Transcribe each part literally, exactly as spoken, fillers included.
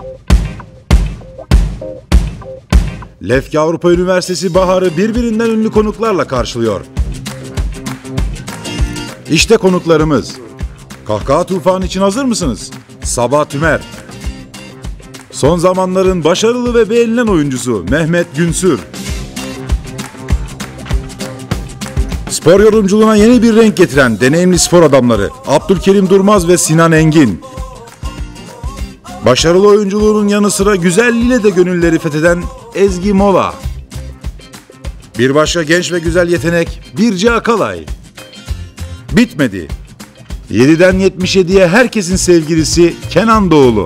Lefke Avrupa Üniversitesi baharı birbirinden ünlü konuklarla karşılıyor. İşte konuklarımız. Kahkaha tufanı için hazır mısınız? Sabah Tümer. Son zamanların başarılı ve beğenilen oyuncusu Mehmet Günsür. Spor yorumculuğuna yeni bir renk getiren deneyimli spor adamları Abdülkerim Durmaz ve Sinan Engin. Başarılı oyunculuğunun yanı sıra güzelliğiyle de gönülleri fetheden Ezgi Mola. Bir başka genç ve güzel yetenek Birce Akalay. Bitmedi. yediden yetmiş yediye herkesin sevgilisi Kenan Doğulu.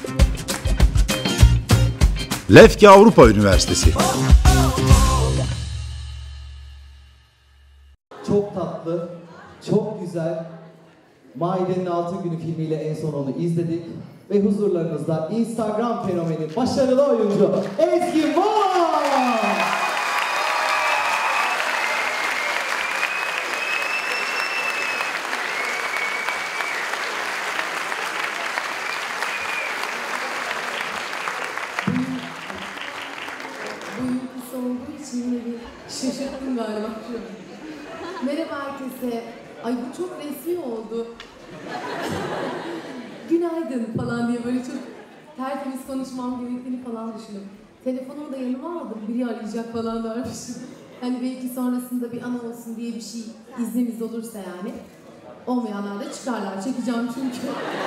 Lefke Avrupa Üniversitesi. Çok tatlı, çok güzel. Maide'nin Altın Günü filmiyle en son onu izledik. Ve huzurlarınızda Instagram fenomeni, başarılı oyuncu Ezgi Mola. Boyum kısa olduğu için yine bir şaşırttım galiba. Merhaba herkese. Ay bu çok resmi oldu. Günaydın falan diye böyle çok tertemiz konuşmam gerektiğini falan düşündüm. Telefonumu da yanıma aldım, biri arayacak falan dermişim. Hani belki sonrasında bir ana olsun diye bir şey iznimiz olursa yani. Olmayanlar da çıkarlar, çekeceğim çünkü.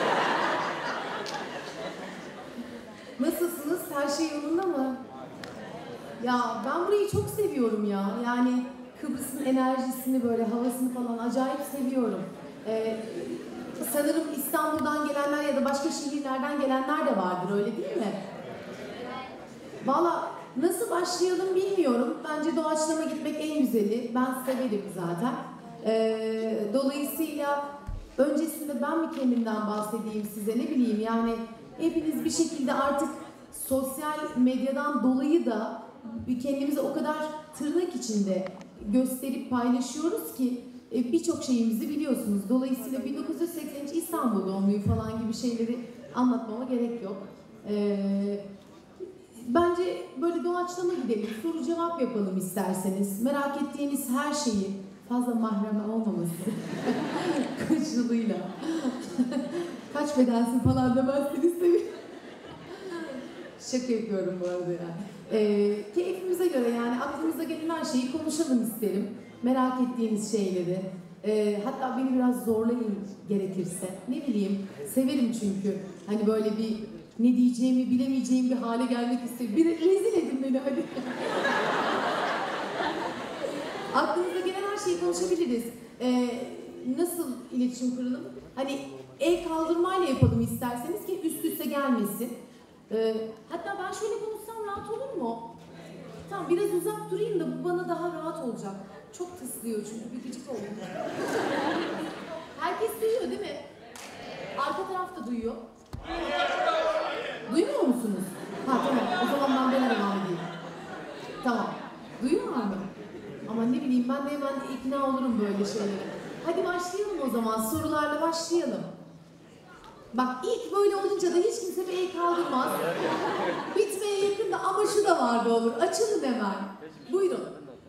Nasılsınız? Her şey yolunda mı? Ya ben burayı çok seviyorum ya. Yani Kıbrıs'ın enerjisini böyle, havasını falan acayip seviyorum. Ee, sanırım İstanbul'dan gelenler ya da başka şehirlerden gelenler de vardır, öyle değil mi? Valla nasıl başlayalım bilmiyorum. Bence doğaçlama gitmek en güzeli. Ben severim zaten. Ee, dolayısıyla öncesinde ben bir kendimden bahsedeyim size, ne bileyim yani hepiniz bir şekilde artık sosyal medyadan dolayı da kendimizi o kadar tırnak içinde gösterip paylaşıyoruz ki birçok şeyimizi biliyorsunuz. Dolayısıyla bin dokuz yüz seksen üç İstanbul doğumluyu falan gibi şeyleri anlatmama gerek yok. Ee, bence böyle doğaçlama gidelim, soru cevap yapalım isterseniz. Merak ettiğiniz her şeyi, fazla mahrem olmaması koşuluyla. Kaç bedensin falan demezseniz tabii. Şaka yapıyorum bu arada yani. Ee, keyfimize göre yani aklımıza gelen her şeyi konuşalım isterim. Merak ettiğiniz şeyleri. Ee, hatta beni biraz zorlayın gerekirse. Ne bileyim, severim çünkü. Hani böyle bir ne diyeceğimi bilemeyeceğim bir hale gelmek isterim. Bir rezil edin beni hadi. Aklınıza gelen her şeyi konuşabiliriz. Ee, nasıl iletişim kuralım? Hani el kaldırmayla yapalım isterseniz ki üst üste gelmesin. Ee, hatta ben şöyle konuşsam rahat olur mu? Tamam, biraz uzak durayım da bu bana daha rahat olacak. Çok tıslıyor çünkü, bir gıcık oldum. Herkes duyuyor değil mi? Arka taraf da duyuyor. Duymuyor musunuz? Ha tamam, o zaman ben böyle devam edeyim. Tamam, duyuyorlar mı? Ama ne bileyim, ben de hemen ikna olurum böyle şeylere. Hadi başlayalım o zaman, sorularla başlayalım. Bak ilk böyle olunca da hiç kimse bir el kaldırmaz. Bitmeye yakın da ama şu da vardı olur. Açılın hemen. Buyurun.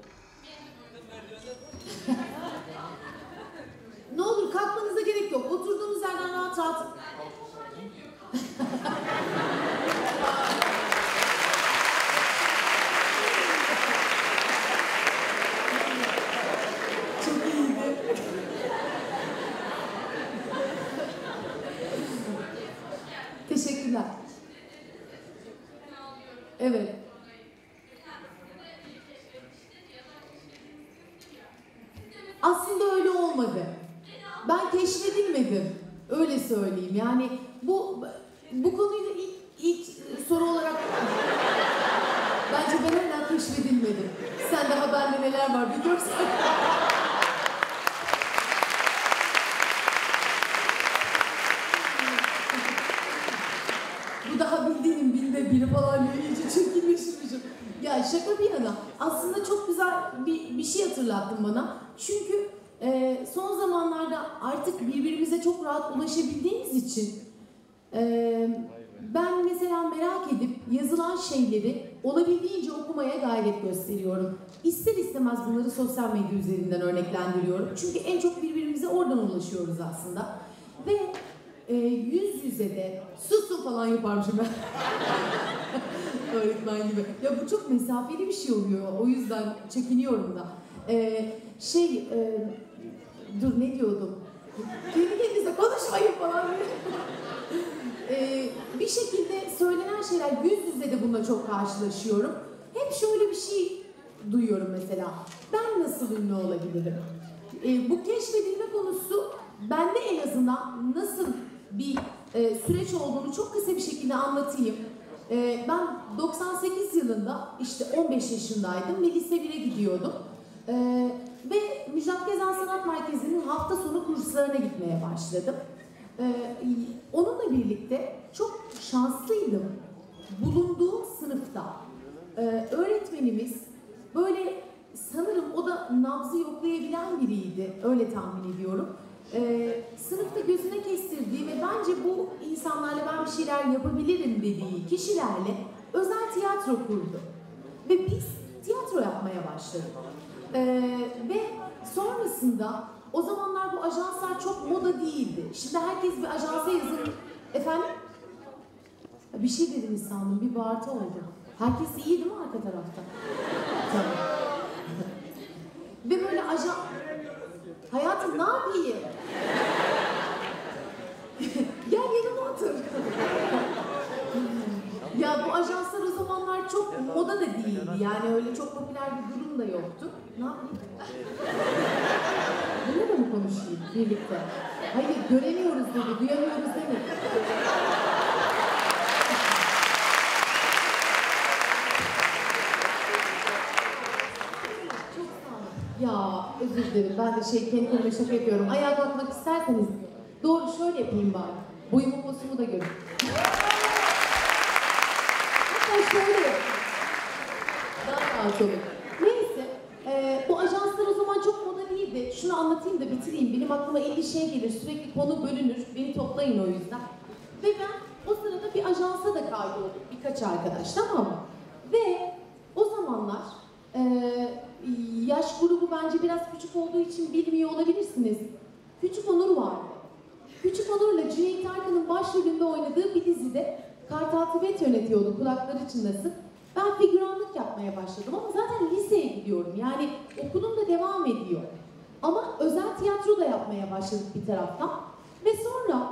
Ne olur kalkmanıza gerek yok. Oturduğunuz yerden rahat rahat. Çok iyiydi. Teşekkürler. Evet. Aslında öyle olmadı. Ben keşfedilmedim. Öyle söyleyeyim. Yani bu bu konuyla ilk, ilk soru olarak bence ben hala keşfedilmedim. Sen daha bende neler var bir görsen. Bu daha bildiğinin binde biri falan diye iyice çirkinleştirmişim. Ya şaka bir yana aslında çok güzel bir, bir şey hatırlattın bana. Çünkü e, son zamanlarda artık birbirimize çok rahat ulaşabildiğimiz için e, ben mesela yazılan şeyleri olabildiğince okumaya gayret gösteriyorum. İster istemez bunları sosyal medya üzerinden örneklendiriyorum. Çünkü en çok birbirimize oradan ulaşıyoruz aslında. Ve e, yüz yüze de susun falan yaparmışım ben. Öğretmen gibi. Ya bu çok mesafeli bir şey oluyor. O yüzden çekiniyorum da. Ee, şey, e, dur ne diyordum? Kendi kendinize konuşmayın falan. ee, bir şekilde söylenen şeyler, yüz yüze de bununla çok karşılaşıyorum. Hep şöyle bir şey duyuyorum mesela. Ben nasıl ünlü olabilirim? Ee, bu keşfedilme konusu bende en azından nasıl bir e, süreç olduğunu çok kısa bir şekilde anlatayım. Ee, ben doksan sekiz yılında işte on beş yaşındaydım ve lise bire gidiyordum. Ee, ve Müjdat Gezen Sanat Merkezi'nin hafta sonu kurslarına gitmeye başladım. Ee, onunla birlikte çok şanslıydım. Bulunduğum sınıfta e, öğretmenimiz böyle, sanırım o da nabzı yoklayabilen biriydi, öyle tahmin ediyorum. Ee, sınıfta gözüne kestirdiği ve bence bu insanlarla ben bir şeyler yapabilirim dediği kişilerle özel tiyatro kurdu. Ve biz tiyatro yapmaya başladık. Ee, ve sonrasında o zamanlar bu ajanslar çok moda değildi. Şimdi herkes bir ajansa yazılır. Efendim? Bir şey dediniz sandım, bir bağırtı oldu. Herkes iyi değil mi arka tarafta? Tamam. Ve böyle ajan... Hayatım ne yapayım? Gel yanıma otur. Ya bu ajanslar o zamanlar çok moda da değildi. Yani öyle çok popüler bir durum da yoktu. Ne yapayım? Bununla da mı konuşayım birlikte? Hayır, göremiyoruz dedi, duyamıyoruz dedi. Ya özür dilerim, ben de şey kendi kendime şaka yapıyorum. Ayağa kalkmak isterseniz doğru şöyle yapayım bari. Boyumu posumu da görün. Hatta şöyle. Daha rahat olur. Neyse, e, bu ajanslar o zaman çok moda değildi. Şunu anlatayım da bitireyim. Benim aklıma elli şey gelir, sürekli konu bölünür. Beni toplayın o yüzden. Ve ben o sırada bir ajansa da kaydoldum. Birkaç arkadaş, tamam mı? Ve o zamanlar... E, yaş grubu bence biraz küçük olduğu için bilmiyor olabilirsiniz. Küçük Onur vardı. Küçük Onur'la Cüneyt Arkın'ın başrolünde oynadığı bir dizide Kartal Tibet yönetiyordu, kulakları çınlasın. Ben figüranlık yapmaya başladım ama zaten liseye gidiyorum. Yani okulum da devam ediyor. Ama özel tiyatro da yapmaya başladık bir taraftan. Ve sonra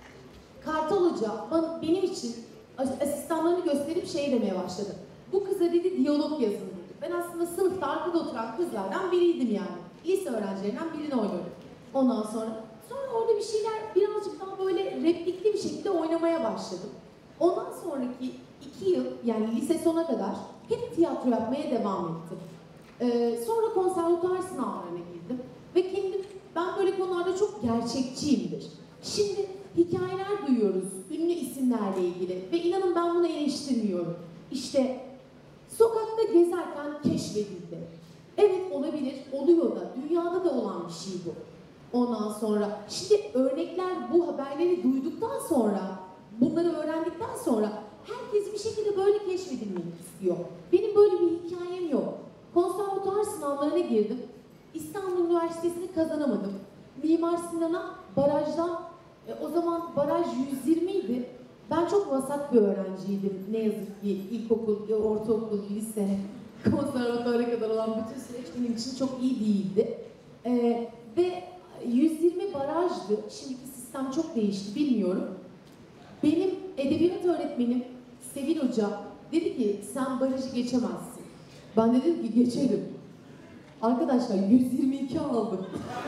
Kartal Hoca bana, benim için asistanlarını gösterip şey demeye başladı. Bu kıza dedi diyalog yazın dedi. Ben aslında sınıfta arkada oturan kızlardan biriydim yani. Lise öğrencilerinden birini oynuyordum. Ondan sonra, sonra orada bir şeyler birazcık daha böyle replikli bir şekilde oynamaya başladım. Ondan sonraki iki yıl, yani lise sona kadar hep tiyatro yapmaya devam ettim. Ee, sonra konservatuar sınavlarına girdim. Ve kendim, ben böyle konularda çok gerçekçiyimdir. Şimdi hikayeler duyuyoruz, ünlü isimlerle ilgili ve inanın ben bunu eleştirmiyorum. İşte sokakta gezerken keşfedildi. Evet olabilir, oluyor da, dünyada da olan bir şey bu. Ondan sonra, şimdi örnekler bu haberleri duyduktan sonra, bunları öğrendikten sonra herkes bir şekilde böyle keşfedilmek istiyor. Benim böyle bir hikayem yok. Konservatuar sınavlarına girdim. İstanbul Üniversitesi'ni kazanamadım. Mimar Sinan'a barajdan, e, o zaman baraj yüz yirmi idi. Ben çok vasat bir öğrenciydim. Ne yazık ki ilkokul, ortaokul, lise, konservatuara kadar olan bütün süreç benim için çok iyi değildi. Ee, ve yüz yirmi barajdı. Şimdiki sistem çok değişti, bilmiyorum. Benim edebiyat öğretmenim Sevil Hoca dedi ki sen barajı geçemezsin. Ben dedim ki geçerim. Arkadaşlar yüz yirmi iki aldım.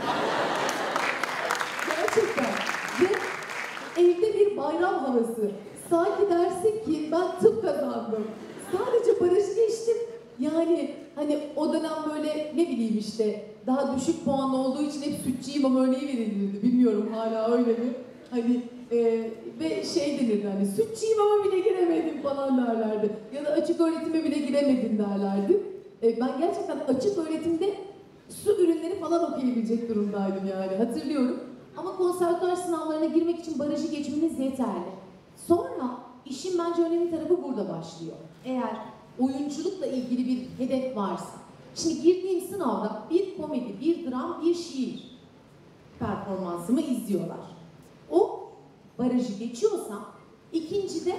Gerçekten. Ve evde bir bayram havası. Sanki dersin ki ben tıp kazandım. Sadece barajı geçtim. Yani hani o dönem böyle ne bileyim işte daha düşük puanlı olduğu için hep sütçü imam örneği verilirdi. Bilmiyorum hala öyle mi? Hani e, ve şey denirdi hani sütçü imama bile giremedim falan derlerdi. Ya da açık öğretime bile giremedim derlerdi. E, ben gerçekten açık öğretimde su ürünleri falan okuyabilecek durumdaydım yani hatırlıyorum. Ama konservatuar sınavlarına girmek için barajı geçmeniz yeterli. Sonra işin bence önemli tarafı burada başlıyor. Eğer oyunculukla ilgili bir hedef varsa. Şimdi girdiğim sınavda bir komedi, bir dram, bir şiir performansımı izliyorlar. O barajı geçiyorsam ikincide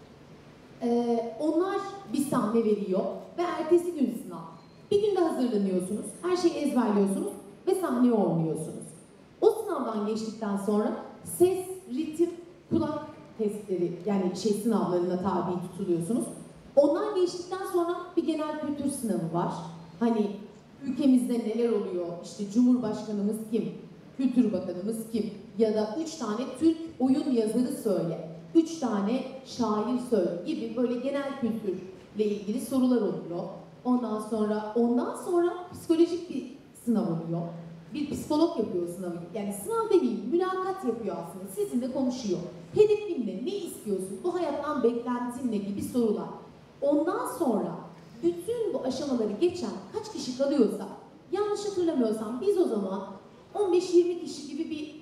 e, onlar bir sahne veriyor ve ertesi gün sınav. Bir günde hazırlanıyorsunuz, her şeyi ezberliyorsunuz ve sahneye oynuyorsunuz. O sınavdan geçtikten sonra ses, ritim, kulak testleri yani şey sınavlarına tabi tutuluyorsunuz. Ondan geçtikten sonra bir genel kültür sınavı var. Hani ülkemizde neler oluyor, işte Cumhurbaşkanımız kim, Kültür Bakanımız kim ya da üç tane Türk oyun yazarı söyle, üç tane şair söyle gibi böyle genel kültürle ilgili sorular oluyor. Ondan sonra ondan sonra psikolojik bir sınav oluyor. Bir psikolog yapıyor sınavı. Yani sınav değil, mülakat yapıyor aslında. Sizinle konuşuyor. Hedefin ne? Ne istiyorsun? Bu hayattan beklentin ne gibi sorular. Ondan sonra bütün bu aşamaları geçen kaç kişi kalıyorsa, yanlış hatırlamıyorsam biz o zaman on beş yirmi kişi gibi bir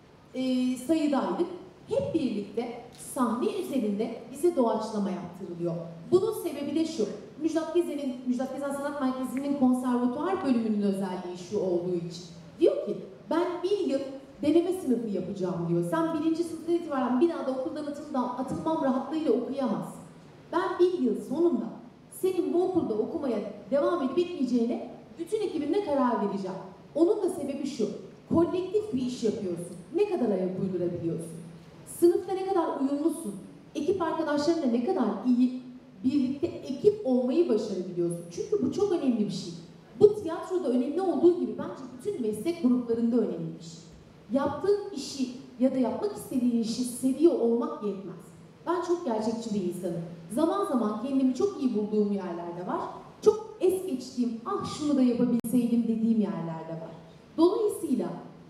e, sayıdaydık. Hep birlikte sahne üzerinde bize doğaçlama yaptırılıyor. Bunun sebebi de şu. Müjdat Gezen'in, Müjdat Gezen Sanat Merkezi'nin konservatuvar bölümünün özelliği şu olduğu için. Diyor ki ben bir yıl deneme sınıfı yapacağım diyor. Sen birinci sınıftan itibaren bir daha da okuldan atılmam, atılmam rahatlığıyla okuyamazsın. Ben bir yıl sonunda senin bu okulda okumaya devam edip etmeyeceğine bütün ekibimle karar vereceğim. Onun da sebebi şu. Kolektif bir iş yapıyorsun. Ne kadar ayak uydurabiliyorsun? Sınıfta ne kadar uyumlusun? Ekip arkadaşlarınla ne kadar iyi birlikte ekip olmayı başarabiliyorsun. Çünkü bu çok önemli bir şey. Bu tiyatroda önemli olduğu gibi bence bütün meslek gruplarında önemli bir şey. Yaptığın işi ya da yapmak istediğin işi seviyor olmak yetmez. Ben çok gerçekçi bir insanım. Zaman zaman kendimi çok iyi bulduğum yerlerde var. Çok es geçtiğim, ah şunu da yapabilseydim dediğim yerlerde var. Dolayısıyla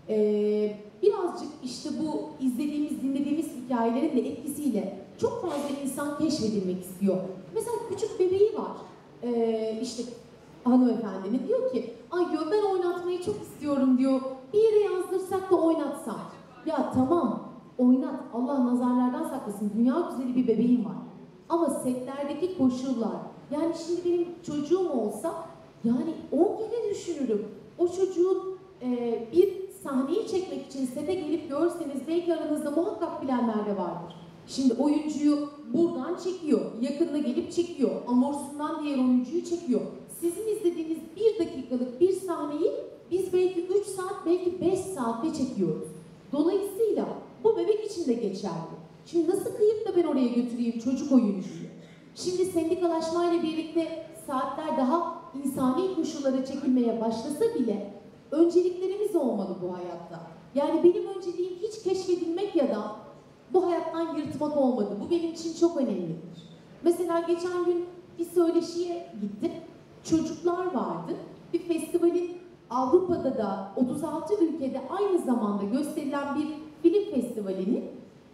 ee, birazcık işte bu izlediğimiz, dinlediğimiz hikayelerin de etkisiyle çok fazla insan keşfedilmek istiyor. Mesela küçük bebeği var. Ee, işte hanımefendinin diyor ki, ay diyor ben oynatmayı çok istiyorum diyor. Bir yere yazdırsak da oynatsam. Ya tamam oynat, Allah nazarlardan saklasın. Dünya güzeli bir bebeğim var. Ama setlerdeki koşullar, yani şimdi benim çocuğum olsa yani on kere düşünürüm. O çocuğun e, bir sahneyi çekmek için sete gelip görseniz belki aranızda muhakkak bilenler de vardır. Şimdi oyuncuyu buradan çekiyor, yakında gelip çekiyor, amorsundan diğer oyuncuyu çekiyor. Sizin izlediğiniz bir dakikalık bir sahneyi biz belki üç saat, belki beş saatte çekiyoruz. Dolayısıyla bu bebek için de geçerli. Şimdi nasıl kıyıp da ben oraya götüreyim çocuk oyuncuyu? Şimdi sendikalaşmayla birlikte saatler daha insani koşullara çekilmeye başlasa bile önceliklerimiz olmalı bu hayatta. Yani benim önceliğim hiç keşfedilmek ya da bu hayattan yırtmak olmadı. Bu benim için çok önemlidir. Mesela geçen gün bir söyleşiye gittim. Çocuklar vardı. Bir festivalin Avrupa'da da otuz altı ülkede aynı zamanda gösterilen bir film festivalinin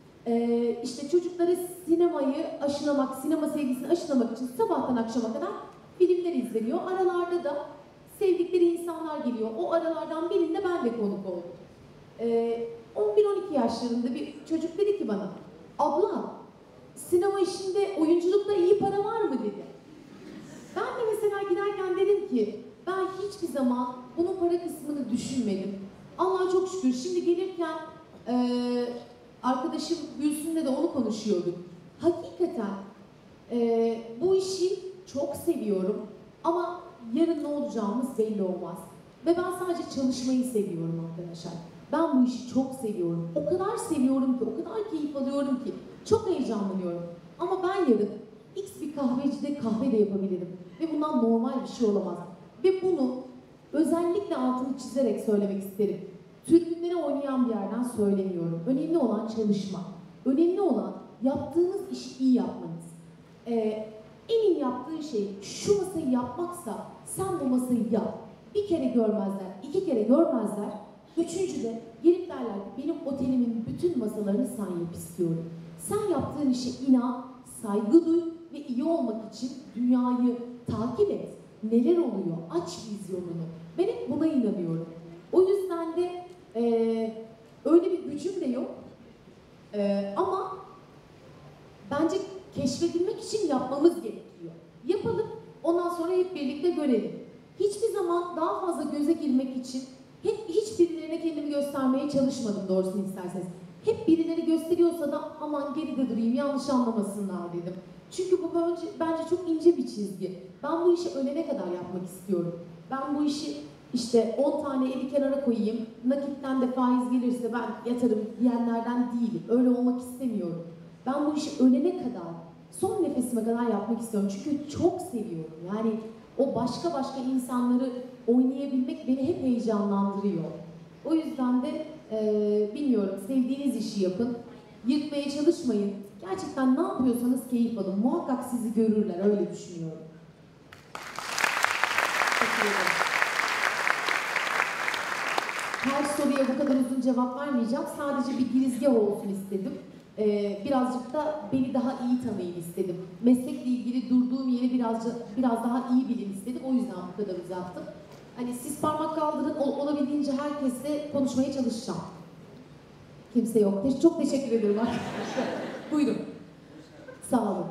e, işte çocuklara sinemayı aşılamak, sinema sevgisini aşılamak için sabahtan akşama kadar filmler izleniyor. Aralarda da sevdikleri insanlar geliyor. O aralardan birinde ben de konuk oldum. Ee, on bir on iki yaşlarında bir çocuk dedi ki bana, abla sinema işinde oyunculukta iyi para var mı dedi. Ben de mesela giderken dedim ki ben hiçbir zaman bunun para kısmını düşünmedim. Allah'a çok şükür şimdi gelirken e, arkadaşım Gülsün'le de onu konuşuyorduk. Hakikaten e, bu işi çok seviyorum ama yarın ne olacağımız belli olmaz. Ve ben sadece çalışmayı seviyorum arkadaşlar. Ben bu işi çok seviyorum. O kadar seviyorum ki, o kadar keyif alıyorum ki. Çok heyecanlanıyorum. Ama ben yarın X bir kahvecide kahve de yapabilirim. Ve bundan normal bir şey olamaz. Ve bunu özellikle altını çizerek söylemek isterim. Tribünlere oynayan bir yerden söylemiyorum. Önemli olan çalışma. Önemli olan yaptığınız işi iyi yapmanız. Ee, en iyi yaptığın şey şu masayı yapmaksa sen bu masayı yap. Bir kere görmezler, iki kere görmezler. Üçüncü de gelip derler ki benim otelimin bütün masalarını sen yap istiyorum. Sen yaptığın işe inan, saygı duy ve iyi olmak için dünyayı takip et. Neler oluyor? Aç vizyonunu. Ben hep buna inanıyorum. O yüzden de e, öyle bir gücüm de yok. E, ama bence keşfedilmek için yapmamız gerekiyor. Yapalım, ondan sonra hep birlikte görelim. Hiçbir zaman daha fazla göze girmek için hep hiç birilerine kendimi göstermeye çalışmadım doğrusunu isterseniz. Hep birileri gösteriyorsa da aman geride durayım, yanlış anlamasınlar dedim. Çünkü bu bence, bence çok ince bir çizgi. Ben bu işi ölene kadar yapmak istiyorum. Ben bu işi işte on tane eli kenara koyayım, nakitten de faiz gelirse ben yatarım diyenlerden değilim. Öyle olmak istemiyorum. Ben bu işi ölene kadar, son nefesime kadar yapmak istiyorum. Çünkü çok seviyorum. Yani o başka başka insanları oynayabilmek beni hep heyecanlandırıyor. O yüzden de e, bilmiyorum, sevdiğiniz işi yapın. Yırtmaya çalışmayın. Gerçekten ne yapıyorsanız keyif alın. Muhakkak sizi görürler. Öyle düşünüyorum. Teşekkür ederim. Her soruya bu kadar uzun cevap vermeyeceğim. Sadece bir girizgah olsun istedim. Ee, birazcık da beni daha iyi tanıyın istedim. Meslekle ilgili durduğum yeri birazcık biraz daha iyi bilin istedim. O yüzden bu kadar uzattım. Hani siz parmak kaldırın, ol, olabildiğince herkesle konuşmaya çalışacağım. Kimse yok. Çok teşekkür ederim arkadaşlar. Buyurun. Sağ olun.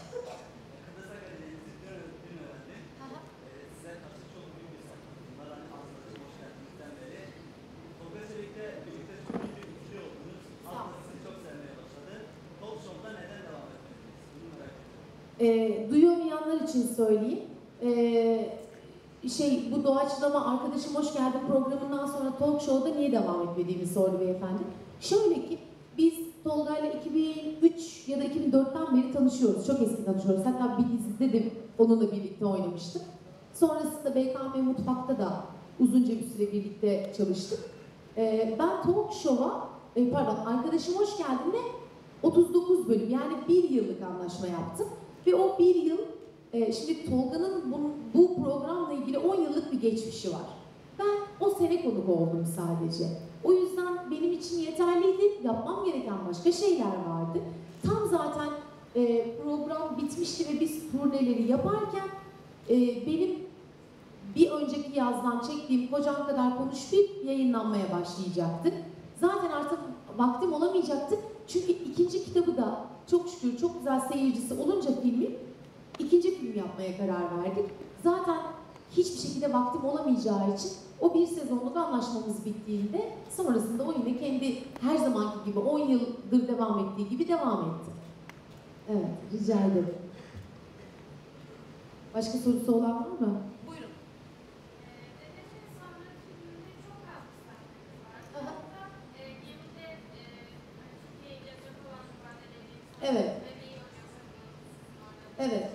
E, duyamayanlar için söyleyeyim. E, şey, bu doğaçlama arkadaşım hoş geldin programından sonra talk show'da niye devam etmediğimi sordu beyefendi. Şöyle ki, biz Tolga'yla iki bin üç ya da iki bin dörtten beri tanışıyoruz. Çok eski tanışıyoruz. Hatta bir dizide de onunla birlikte oynamıştık. Sonrasında B K M Mutfak'ta da uzunca bir süre birlikte çalıştık. E, ben talk show'a, e, pardon, arkadaşım hoş geldin'le otuz dokuz bölüm, yani bir yıllık anlaşma yaptım. Ve o bir yıl, e, şimdi Tolga'nın bu, bu programla ilgili on yıllık bir geçmişi var. Ben o sene konuk oldum sadece. O yüzden benim için yeterliydi. Yapmam gereken başka şeyler vardı. Tam zaten e, program bitmişti ve biz turneleri yaparken e, benim bir önceki yazdan çektiğim Kocam Kadar Konuş bir yayınlanmaya başlayacaktı. Zaten artık vaktim olamayacaktı. Çünkü ikinci kitabı da çok şükür çok güzel seyircisi olunca filmin ikinci film yapmaya karar verdik. Zaten hiçbir şekilde vaktim olamayacağı için o bir sezonluk anlaşmamız bittiğinde sonrasında o yine kendi her zamanki gibi on yıldır devam ettiği gibi devam etti. Evet, rica ederim. Başka sorusu olan var mı? Buyurun. Evet. Evet.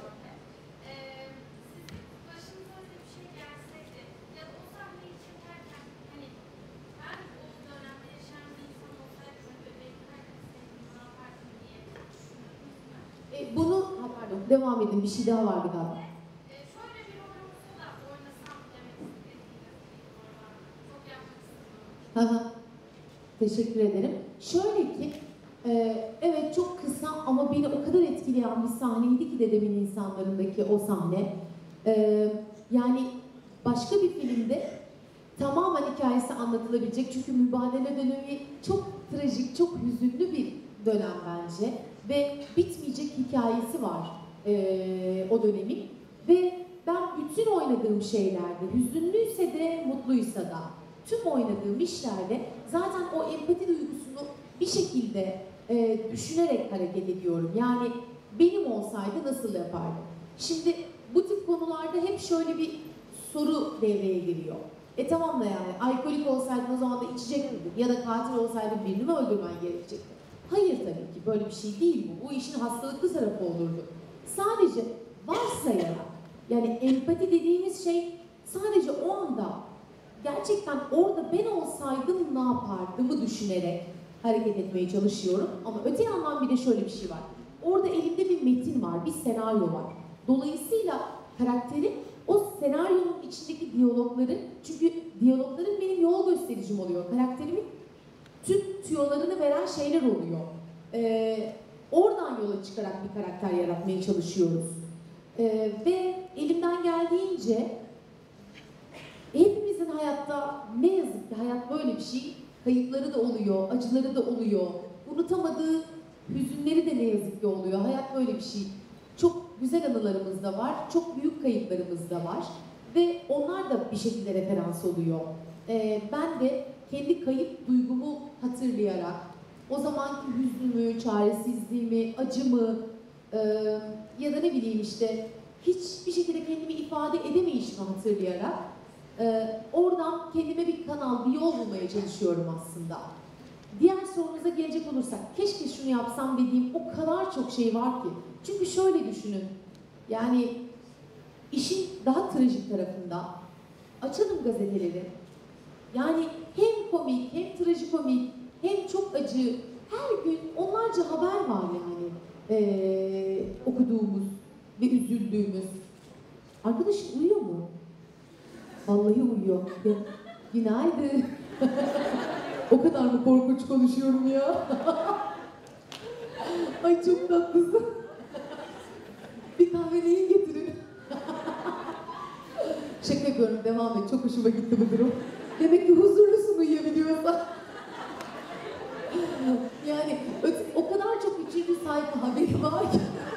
E, bunu, ha, pardon, devam edin. Bir şey daha vardı galiba. E, şöyle bir oyuncu da oynasam demek istediğiniz çok yapmak istiyorum. Teşekkür ederim. Şöyle ki, e, evet çok kısa ama beni o kadar etkileyen bir sahneydi ki Dedemin İnsanlarındaki o sahne. E, yani başka bir filmde tamamen hikayesi anlatılabilecek, çünkü mübadele dönemi çok trajik, çok hüzünlü bir dönem bence ve bitmeyecek hikayesi var e, o dönemin ve ben bütün oynadığım şeylerde, hüzünlüyse de mutluysa da tüm oynadığım işlerde zaten o empati duygusunu bir şekilde e, düşünerek hareket ediyorum. Yani benim olsaydı nasıl yapardım? Şimdi bu tip konularda hep şöyle bir soru devreye giriyor. E tamam da yani alkolik olsaydın o zaman da içecek miydin? Ya da katil olsaydın birini mi öldürmen gerekecekti? Hayır tabii ki, böyle bir şey değil bu. Bu işin hastalıklı tarafı olurdu. Sadece varsayarak, yani empati dediğimiz şey sadece o anda gerçekten orada ben olsaydım ne yapardımı düşünerek hareket etmeye çalışıyorum. Ama öte yandan bir de şöyle bir şey var. Orada elimde bir metin var, bir senaryo var. Dolayısıyla karakteri o senaryonun içindeki diyalogları, çünkü diyalogların benim yol göstericim oluyor. Karakterimin tüm tüyolarını veren şeyler oluyor. Ee, oradan yola çıkarak bir karakter yaratmaya çalışıyoruz. Ee, ve elimden geldiğince hepimizin hayatta, ne yazık ki hayat böyle bir şey, kayıpları da oluyor, acıları da oluyor, unutamadığı hüzünleri de ne yazık ki oluyor. Hayat böyle bir şey. Çok güzel anılarımız da var, çok büyük kayıplarımız da var. Ve onlar da bir şekilde referans oluyor. Ee, ben de kendi kayıp duygumu hatırlayarak, o zamanki hüznümü, çaresizliğimi, acımı e, ya da ne bileyim işte hiçbir şekilde kendimi ifade edemeyişimi hatırlayarak e, oradan kendime bir kanal, bir yol bulmaya çalışıyorum aslında. Diğer sorunuza gelecek olursak, keşke şunu yapsam dediğim o kadar çok şey var ki. Çünkü şöyle düşünün, yani işin daha trajik tarafında açalım gazeteleri. Yani hem komik, hem trajikomik, hem çok acı, her gün onlarca haber var yani ee, okuduğumuz ve üzüldüğümüz. Arkadaşım uyuyor mu? Vallahi uyuyor. Ya, günaydın. O kadar mı korkunç konuşuyorum ya? Ay çok tatlısın. Bir kahve neyin getirin? Şaka yapıyorum, devam et. Çok hoşuma gitti bu durum. Demek ki huzurlusun uyuyabiliyorsan. Yani o kadar çok üçüncü sayfa haberi var ki.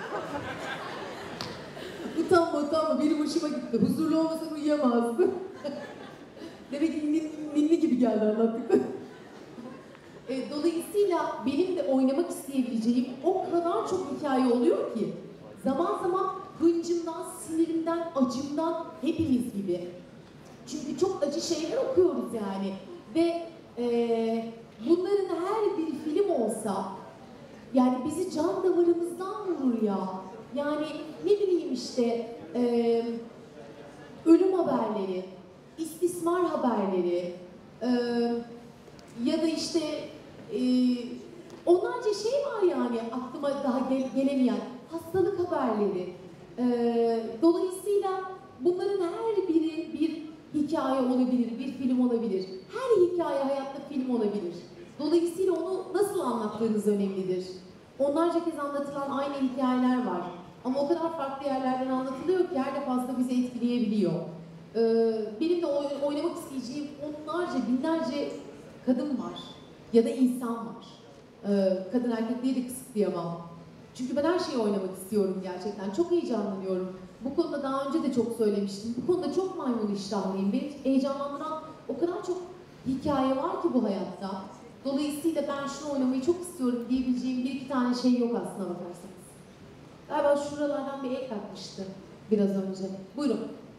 Utanma utanma, benim hoşuma gitti. Huzurlu olmasan uyuyamazdın. Demek ki ninni gibi geldi anlattık. E, dolayısıyla benim de oynamak isteyebileceğim o kadar çok hikaye oluyor ki zaman zaman hıncımdan, sinirimden, acımdan hepimiz gibi. Çünkü çok acı şeyler okuyoruz yani. Ve e, bunların her bir film olsa yani bizi can damarımızdan vurur ya. Yani ne bileyim işte e, ölüm haberleri, istismar haberleri e, ya da işte e, onlarca şey var yani aklıma daha gel gelemeyen hastalık haberleri. E, dolayısıyla bunların her biri bir hikaye olabilir, bir film olabilir. Her hikaye hayatta film olabilir. Dolayısıyla onu nasıl anlattığınız önemlidir. Onlarca kez anlatılan aynı hikayeler var. Ama o kadar farklı yerlerden anlatılıyor ki her defasında bizi etkileyebiliyor. Ee, benim de oynamak isteyeceğim onlarca, binlerce kadın var. Ya da insan var. Ee, kadın erkekliği de kısıtlayamam. Çünkü ben her şeyi oynamak istiyorum gerçekten. Çok heyecanlanıyorum. Bu konuda daha önce de çok söylemiştim. Bu konuda çok maymun iştahlıyım. Beni heyecanlandıran o kadar çok hikaye var ki bu hayatta. Dolayısıyla ben şunu oynamayı çok istiyorum diyebileceğim bir iki tane şey yok aslına bakarsanız. Galiba şuralardan bir el kalkmıştı biraz önce. Buyurun.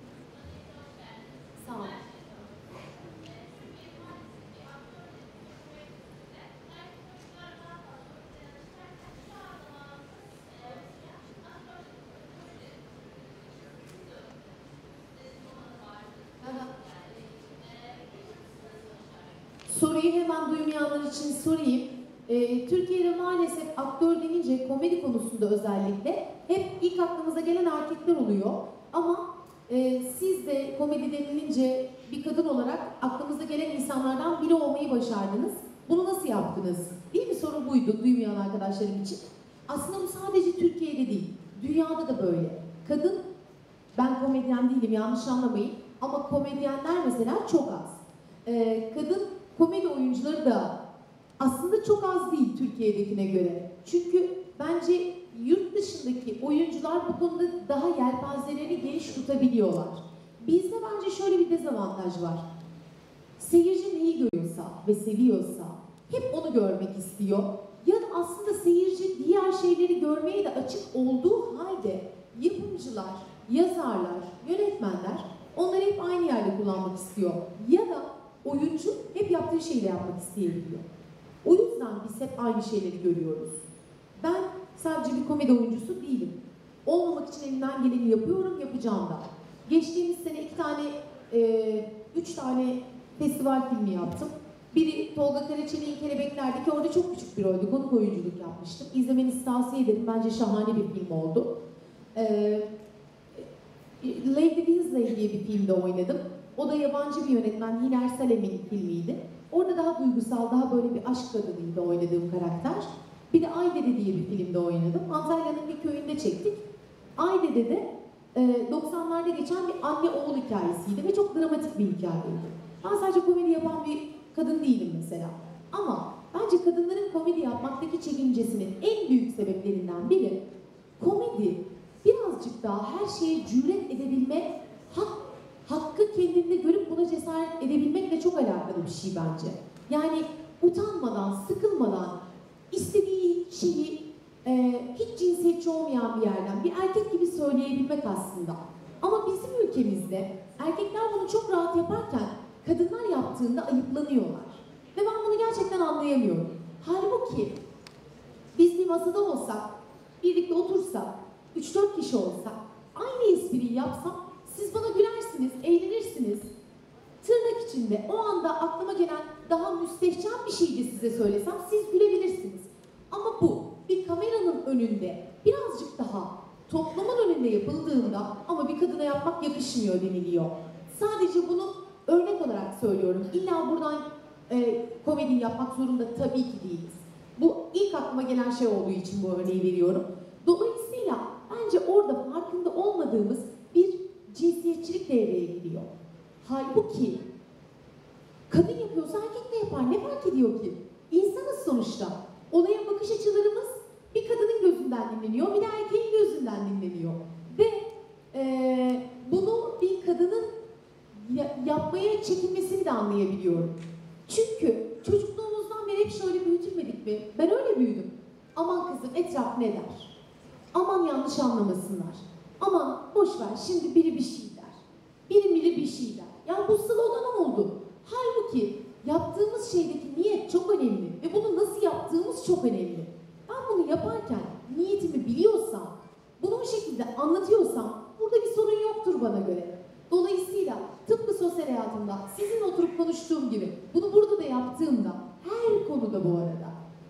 Sağ olun. Soruyu hemen duymayanlar için sorayım. Ee, Türkiye'de maalesef aktör denince komedi konusunda özellikle hep ilk aklımıza gelen erkekler oluyor. Ama e, siz de komedi denilince bir kadın olarak aklımıza gelen insanlardan biri olmayı başardınız. Bunu nasıl yaptınız? Değil mi? Soru buydu duymayan arkadaşlarım için. Aslında bu sadece Türkiye'de değil, dünyada da böyle. Kadın, ben komedyen değilim yanlış anlamayın ama komedyenler mesela çok az. Ee, kadın komedi oyuncuları da aslında çok az değil Türkiye'dekine göre. Çünkü bence yurt dışındaki oyuncular bu konuda daha yelpazelerini geniş tutabiliyorlar. Bizde bence şöyle bir dezavantaj var. Seyirci neyi görüyorsa ve seviyorsa hep onu görmek istiyor. Ya da aslında seyirci diğer şeyleri görmeye de açık olduğu halde yapımcılar, yazarlar, yönetmenler onları hep aynı yerde kullanmak istiyor. Ya da oyuncu hep yaptığı şeyle yapmak isteyebiliyor. O yüzden biz hep aynı şeyleri görüyoruz. Ben sadece bir komedi oyuncusu değilim. Olmamak için elimden geleni yapıyorum, yapacağım da. Geçtiğimiz sene iki tane, e, üç tane festival filmi yaptım. Biri Tolga Karaçelik'in Kelebekler'deki, orada çok küçük bir roldü, konuk oyunculuk yapmıştım. İzlemenizi tavsiye ederim, bence şahane bir film oldu. E, Lady Winsley diye bir filmde oynadım. O da yabancı bir yönetmen, Hiner Salem'in filmiydi. Orada daha duygusal, daha böyle bir aşk kadınıydı oynadığım karakter. Bir de Aydede diye bir filmde oynadım. Antalya'nın bir köyünde çektik. Aydede'de de e, doksanlarda geçen bir anne oğul hikayesiydi ve çok dramatik bir hikayeydi. Ben sadece komedi yapan bir kadın değilim mesela. Ama Bence kadınların komedi yapmaktaki çekincesinin en büyük sebeplerinden biri, komedi birazcık daha her şeye cüret edebilme, hak, hakkı kendinde görüp buna cesaret edebilmekle çok alakalı bir şey bence. Yani utanmadan, sıkılmadan istediği şeyi e, hiç cinsiyetçi olmayan bir yerden bir erkek gibi söyleyebilmek aslında. Ama bizim ülkemizde erkekler bunu çok rahat yaparken kadınlar yaptığında ayıplanıyorlar. Ve ben bunu gerçekten anlayamıyorum. Halbuki biz bir masada olsak, birlikte otursak, üç dört kişi olsak, aynı espriyi yapsam siz bana gülersiniz, eğlenirsiniz. Tırnak içinde o anda aklıma gelen daha müstehcen bir şey de size söylesem siz gülebilirsiniz. Ama bu bir kameranın önünde birazcık daha toplumun önünde yapıldığında ama bir kadına yapmak yakışmıyor deniliyor. Sadece bunu örnek olarak söylüyorum. İlla buradan e, komedi yapmak zorunda tabii ki değiliz. Bu ilk aklıma gelen şey olduğu için bu örneği veriyorum. Dolayısıyla bence orada farkında olmadığımız bir cinsiyetçilik devreye giriyor. Halbuki kadın yapıyorsa erkek de yapar. Ne fark ediyor ki? İnsanız sonuçta. Olaya bakış açılarımız bir kadının gözünden dinleniyor, bir de erkeğin gözünden dinleniyor. Ve e, bunu bir kadının ya, yapmaya çekinmesini de anlayabiliyorum. Çünkü çocukluğumuzdan beri hep şöyle büyütülmedik mi? Ben öyle büyüdüm. Aman kızım etraf ne der? Aman yanlış anlamasınlar. Aman boş ver şimdi biri bir şey der. Biri biri bir şey der. Ya bu slogan oldu. Halbuki yaptığımız şeydeki niyet çok önemli. Ve bunu nasıl yaptığımız çok önemli. Ben bunu yaparken niyetimi biliyorsam, bunu o şekilde anlatıyorsam burada bir sorun yoktur bana göre. Dolayısıyla tıpkı sosyal hayatımda sizin oturup konuştuğum gibi bunu burada da yaptığımda her konuda bu arada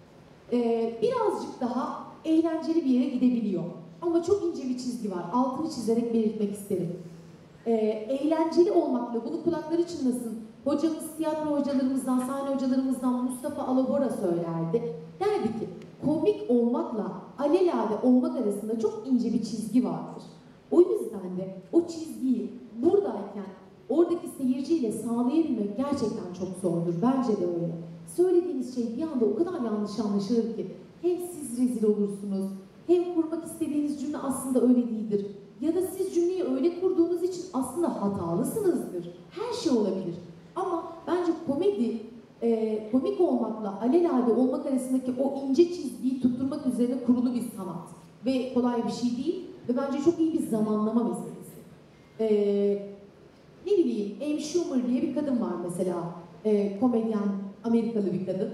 e, birazcık daha eğlenceli bir yere gidebiliyor. Ama çok ince bir çizgi var. Altını çizerek belirtmek isterim. E, eğlenceli olmakla bunu kulakları çınlasın. Hocamız, tiyatro hocalarımızdan, sahne hocalarımızdan Mustafa Alabora söylerdi. Derdi ki komik olmakla alelade olmak arasında çok ince bir çizgi vardır. O yüzden de o çizgiyi buradayken oradaki seyirciyle sağlayabilmek gerçekten çok zordur. Bence de öyle. Söylediğiniz şey bir anda o kadar yanlış anlaşılır ki hem siz rezil olursunuz, hem kurmak istediğiniz cümle aslında öyle değildir. Ya da siz cümleyi öyle kurduğunuz için aslında hatalısınızdır. Her şey olabilir. Ama bence komedi, e, komik olmakla alelade olmak arasındaki o ince çizgiyi tutturmak üzerine kurulu bir sanat. Ve kolay bir şey değil. Ve bence çok iyi bir zamanlama meselesi. Ee, ne bileyim, Amy Schumer diye bir kadın var mesela. Ee, komedyen, Amerikalı bir kadın.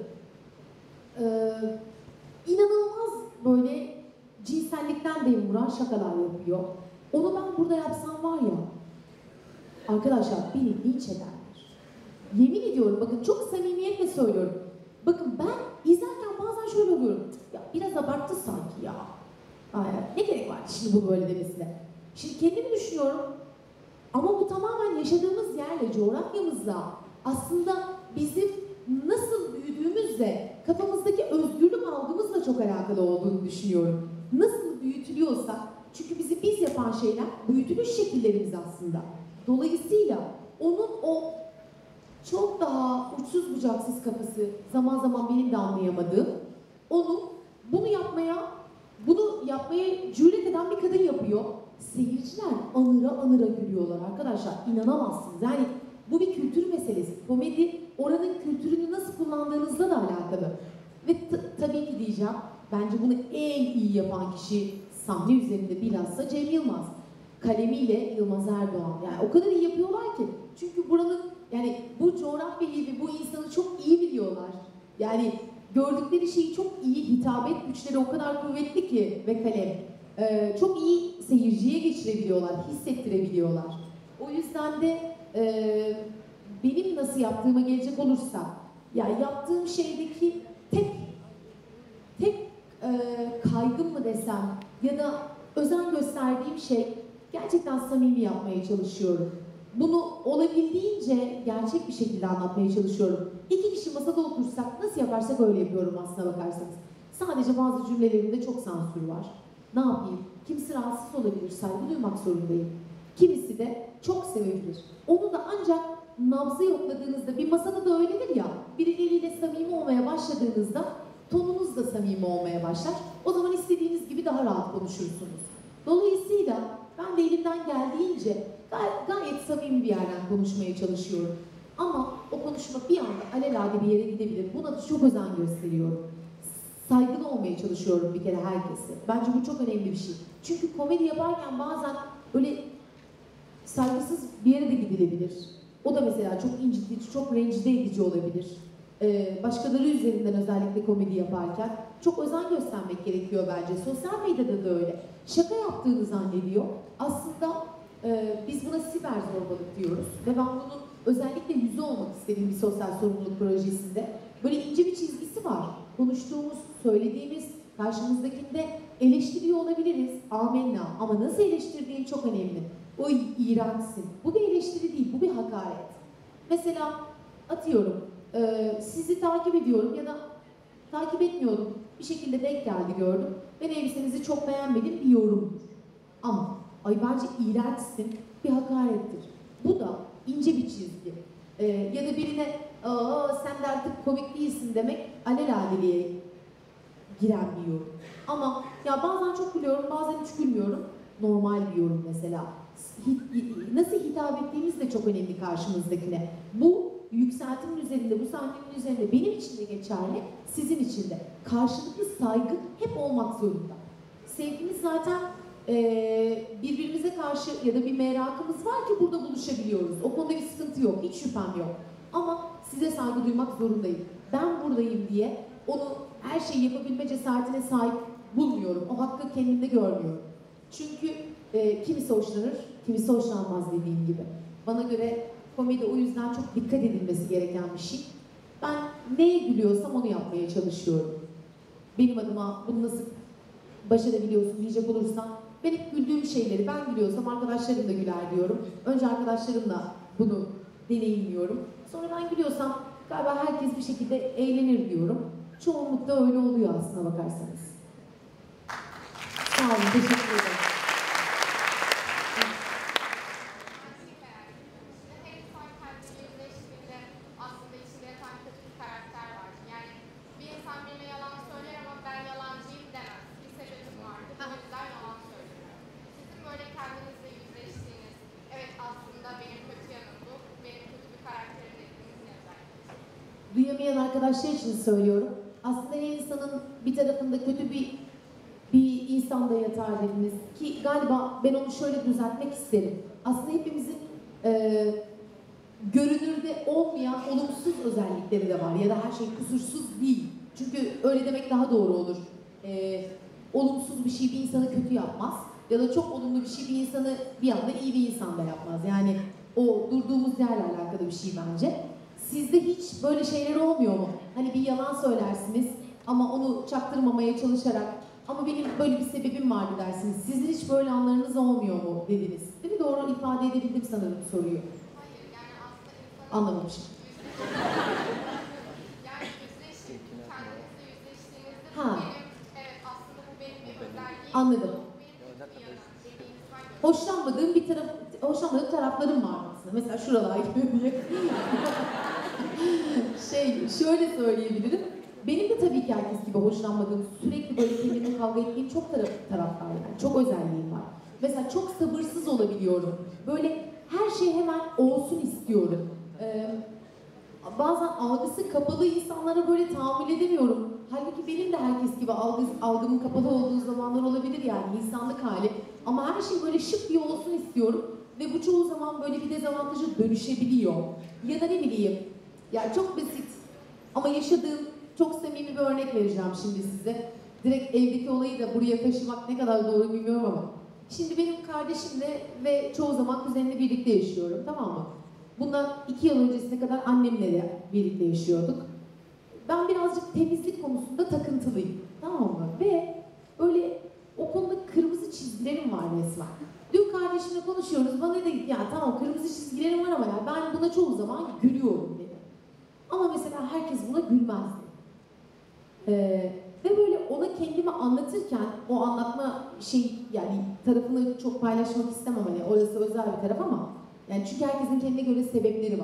Ee, inanılmaz böyle cinsellikten dem vuran şakalar yapıyor. Onu ben burada yapsam var ya, arkadaşlar beni linç ederler. Yemin ediyorum, bakın çok samimiyetle söylüyorum. Bakın ben izlerken bazen şöyle oluyorum. Ya biraz abarttı sanki ya. Aynen. Ne gerek var şimdi bu böyle demesine? Şimdi kendimi düşünüyorum ama bu tamamen yaşadığımız yerle, coğrafyamızla aslında bizim nasıl büyüdüğümüzle, kafamızdaki özgürlük algımızla çok alakalı olduğunu düşünüyorum. Nasıl büyütülüyorsa, çünkü bizi biz yapan şeyler büyütülüş şekillerimiz aslında. Dolayısıyla onun o çok daha uçsuz bucaksız kafası, zaman zaman benim de anlayamadığım, onu bunu yapmaya Bunu yapmaya cüret eden bir kadın yapıyor. Seyirciler anıra anıra gülüyorlar arkadaşlar. İnanamazsınız. Yani bu bir kültür meselesi. Komedi oranın kültürünü nasıl kullandığınızla da alakalı. Ve tabii ki diyeceğim, bence bunu en iyi yapan kişi sahne üzerinde bilhassa Cem Yılmaz. Kalemiyle Yılmaz Erdoğan. Yani o kadar iyi yapıyorlar ki. Çünkü buranın, yani bu coğrafyayı ve bu insanı çok iyi biliyorlar. Yani gördükleri şeyi çok iyi, hitabet güçleri o kadar kuvvetli ki ve kalem. Ee, çok iyi seyirciye geçirebiliyorlar, hissettirebiliyorlar. O yüzden de e, benim nasıl yaptığıma gelecek olursa, yani yaptığım şeydeki tek tek e, kaygım mı desem ya da özen gösterdiğim şey gerçekten samimi yapmaya çalışıyorum. Bunu olabildiğince gerçek bir şekilde anlatmaya çalışıyorum. İki kişi masada otursak nasıl yaparsak öyle yapıyorum aslına bakarsanız. Sadece bazı cümlelerimde çok sansür var. Ne yapayım? Kimisi rahatsız olabilir, saygı duymak zorundayım. Kimisi de çok sevebilir. Onu da ancak nabzı yokladığınızda, bir masada da öyledir ya, birileriyle samimi olmaya başladığınızda tonunuz da samimi olmaya başlar. O zaman istediğiniz gibi daha rahat konuşursunuz. Dolayısıyla ben de elimden geldiğince gay gayet samimi bir yerden konuşmaya çalışıyorum. Ama o konuşma bir anda alelade bir yere gidebilir. Buna da çok özen gösteriyorum. Saygılı olmaya çalışıyorum bir kere herkese. Bence bu çok önemli bir şey. Çünkü komedi yaparken bazen böyle saygısız bir yere de gidilebilir. O da mesela çok incitici, çok rencide edici olabilir. Ee, başkaları üzerinden özellikle komedi yaparken çok özen göstermek gerekiyor bence. Sosyal medyada da öyle. Şaka yaptığını zannediyor. Aslında e, biz buna siber zorbalık diyoruz. Ve ben bunun özellikle yüzü olmak istediğim bir sosyal sorumluluk projesinde. Böyle ince bir çizgisi var. Konuştuğumuz, söylediğimiz, karşımızdakinde eleştiriyor olabiliriz. Amenna. Ama nasıl eleştirdiğin çok önemli. O iğrençsin. Bu bir eleştiri değil, bu bir hakaret. Mesela atıyorum, e, sizi takip ediyorum ya da takip etmiyordum. Bir şekilde denk geldi, gördüm. Ben elbisenizi çok beğenmedim, bir yorumdur. Ama ay bence iğrençsin, bir hakarettir. Bu da ince bir çizgi. E, ya da birine aa sen de artık komik değilsin demek alelade giren bir yorum. Ama ya bazen çok gülüyorum, bazen hiç gülmüyorum. Normal bir yorum mesela. Nasıl hitap ettiğimiz de çok önemli karşımızdakine. Bu yükseltimin üzerinde, bu sahnenin üzerinde benim için de geçerli, sizin için de. Karşılıklı saygı hep olmak zorunda. Sevgimiz zaten e, birbirimize karşı ya da bir merakımız var ki burada buluşabiliyoruz. O konuda bir sıkıntı yok, hiç şüphem yok. Ama size saygı duymak zorundayım. Ben buradayım diye onu her şeyi yapabilme cesaretine sahip bulmuyorum. O hakkı kendimde görmüyorum. Çünkü e, kimisi hoşlanır, kimisi hoşlanmaz dediğim gibi. Bana göre komedi o yüzden çok dikkat edilmesi gereken bir şey. Ben neye gülüyorsam onu yapmaya çalışıyorum. Benim adıma bunu nasıl başarabiliyorsun diyecek olursam, ben hep güldüğüm şeyleri, ben gülüyorsam arkadaşlarım da güler diyorum. Önce arkadaşlarımla bunu deneyimliyorum. Sonra ben gülüyorsam galiba herkes bir şekilde eğlenir diyorum. Çoğunlukla öyle oluyor aslına bakarsanız. Sağ olun, teşekkür ederim. Aslında içinde yatan kötü bir karakter var. Yani bir insan birine yalan söyler ama ben yalancıyım demez. Bir sebebim vardır. O yüzden yalan söylüyorum. Sizin böyle kendinizle yüzleştiğiniz, evet aslında benim kötü yanım bu, benim kötü bir karakterim dediğiniz ne özellikle? Duyamayan arkadaşlar için söylüyorum. Aslında her insanın bir tarafında kötü bir bir insan da yatar dediniz. Ki galiba ben onu şöyle düzeltmek isterim. Aslında hepimizin e, görünürde olmayan olumsuz özellikleri de var ya da her şey kusursuz değil. Çünkü öyle demek daha doğru olur. Ee, olumsuz bir şey bir insanı kötü yapmaz ya da çok olumlu bir şey bir insanı bir anda iyi bir insan da yapmaz. Yani o durduğumuz yerle alakalı bir şey bence. Sizde hiç böyle şeyler olmuyor mu? Hani bir yalan söylersiniz ama onu çaktırmamaya çalışarak ama benim böyle bir sebebim vardı dersiniz. Sizin hiç böyle anlarınız olmuyor mu dediniz. Değil mi? Doğru ifade edebildim sanırım soruyu. Anlamamışım. Yani yüzleşip, kendinizle yüzleştiğinizde Ha. benim, evet aslında bu benim bir özelliğim. Anladım. Bu benim kötü bir yanım dediğiniz var ya. Hoşlanmadığım bir taraf, hoşlanmadığım taraflarım var aslında. Mesela şuralar diye. şey, şöyle söyleyebilirim. Benim de tabii ki herkes gibi hoşlanmadığım, sürekli böyle kendimle kavga ettiğim çok taraf, taraf var yani. Çok özelliğim var. Mesela çok sabırsız olabiliyorum. Böyle her şey hemen olsun istiyorum. Ee, bazen algısı kapalı insanlara böyle tahammül edemiyorum. Halbuki benim de herkes gibi algı, algımın kapalı olduğu zamanlar olabilir yani insanlık hali. Ama her şey böyle şık bir olsun istiyorum. Ve bu çoğu zaman böyle bir dezavantaja dönüşebiliyor. Ya da ne bileyim, yani çok basit ama yaşadığım çok samimi bir örnek vereceğim şimdi size. Direkt evdeki olayı da buraya taşımak ne kadar doğru bilmiyorum ama. Şimdi benim kardeşimle ve çoğu zaman kuzenimle birlikte yaşıyorum, tamam mı? Bundan iki yıl öncesine kadar annemle de birlikte yaşıyorduk. Ben birazcık temizlik konusunda takıntılıyım, tamam mı? Ve böyle o konuda kırmızı çizgilerim var resmen. Dün kardeşimle konuşuyoruz, bana dedi ya tamam kırmızı çizgilerim var ama ya ben buna çoğu zaman gülüyorum dedi. Ama mesela herkes buna gülmezdi. Ee, ve böyle ona kendimi anlatırken o anlatma şey yani tarafını çok paylaşmak istemem hani orası özel bir taraf ama yani çünkü herkesin kendine göre sebepleri var.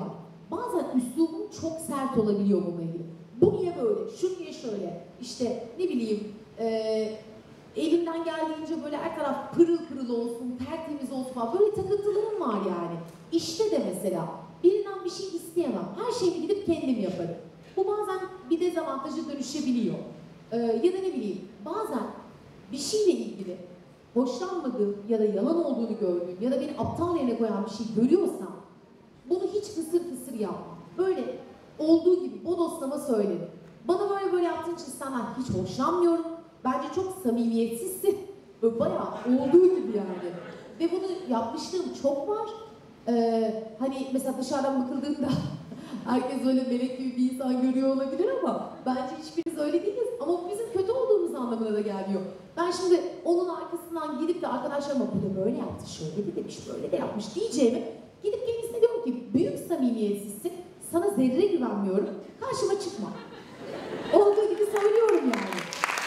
bazen üslubum çok sert olabiliyor bununla ilgili. Bu niye böyle, şu niye şöyle, işte ne bileyim, e, elimden geldiğince böyle her taraf pırıl pırıl olsun, tertemiz olsun falan, böyle takıntılarım var yani. İşte de mesela birinden bir şey isteyemem, her şeyi gidip kendim yaparım. Bu bazen bir dezavantaja dönüşebiliyor. Ee, ya da ne bileyim, bazen bir şeyle ilgili hoşlanmadığım ya da yalan olduğunu gördüğüm ya da beni aptal yerine koyan bir şey görüyorsam bunu hiç fısır fısır yapmam. Böyle olduğu gibi bodoslama söylerim. Bana böyle böyle yaptığın için senden hiç hoşlanmıyorum. Bence çok samimiyetsizsin. Böyle bayağı olduğu gibi yani. Ve bunu yapmışlığım çok var. Ee, hani mesela dışarıdan bakıldığında herkes öyle melek gibi bir insan görüyor olabilir ama bence hiçbirimiz öyle değiliz. Ama bu bizim kötü olduğumuz anlamına da gelmiyor. Ben şimdi onun arkasından gidip de arkadaşlarıma bu da böyle yaptı, şöyle de demiş, böyle de yapmış diyeceğimi gidip kendisine diyorum ki büyük samimiyetsizsin, sana zerre güvenmiyorum, karşıma çıkma. Olduğu gibi söylüyorum yani.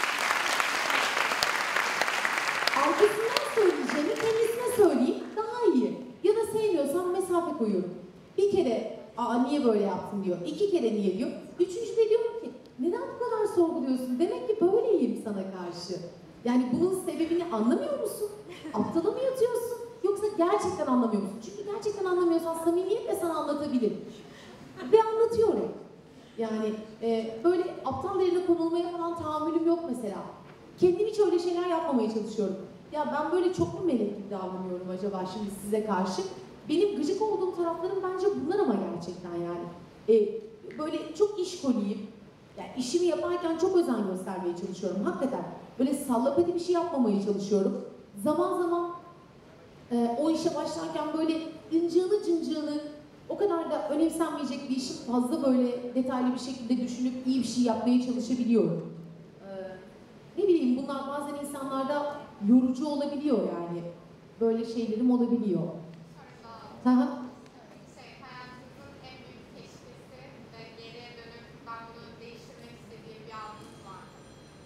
Arkasından söyleyeceğimi kendisine söyleyeyim, daha iyi. Ya da sevmiyorsam mesafe koyuyorum. Bir kere aa niye böyle yaptın diyor, iki kere niye diyor. Üçüncüde diyorum ki neden bu kadar sorguluyorsun? Demek ki böyleyim sana karşı. Yani bunun sebebini anlamıyor musun? Aptala mı yatıyorsun? Yoksa gerçekten anlamıyor musun? Çünkü gerçekten anlamıyorsan samimiyetle sana anlatabilirim. Ve anlatıyorum. Yani e, böyle aptal yerine konulmaya falan tahammülüm yok mesela. Kendim hiç öyle şeyler yapmamaya çalışıyorum. Ya ben böyle çok mu melek gibi davranıyorum acaba şimdi size karşı? Benim gıcık olduğum taraflarım bence bunlar ama gerçekten yani. E, böyle çok işkoliyim. Yani işimi yaparken çok özen göstermeye çalışıyorum hakikaten. Böyle sallapati bir şey yapmamaya çalışıyorum. Zaman zaman e, o işe başlarken böyle incığını cıncığını o kadar da önemsenmeyecek bir işi fazla böyle detaylı bir şekilde düşünüp iyi bir şey yapmaya çalışabiliyorum. Ee, ne bileyim bunlar bazen insanlarda yorucu olabiliyor yani. Böyle şeylerim olabiliyor. Hı hı. Şey, hayatınızın en büyük keşfesi ve geriye dönüp ben bunu değiştirmek istediğim bir anınız var mı?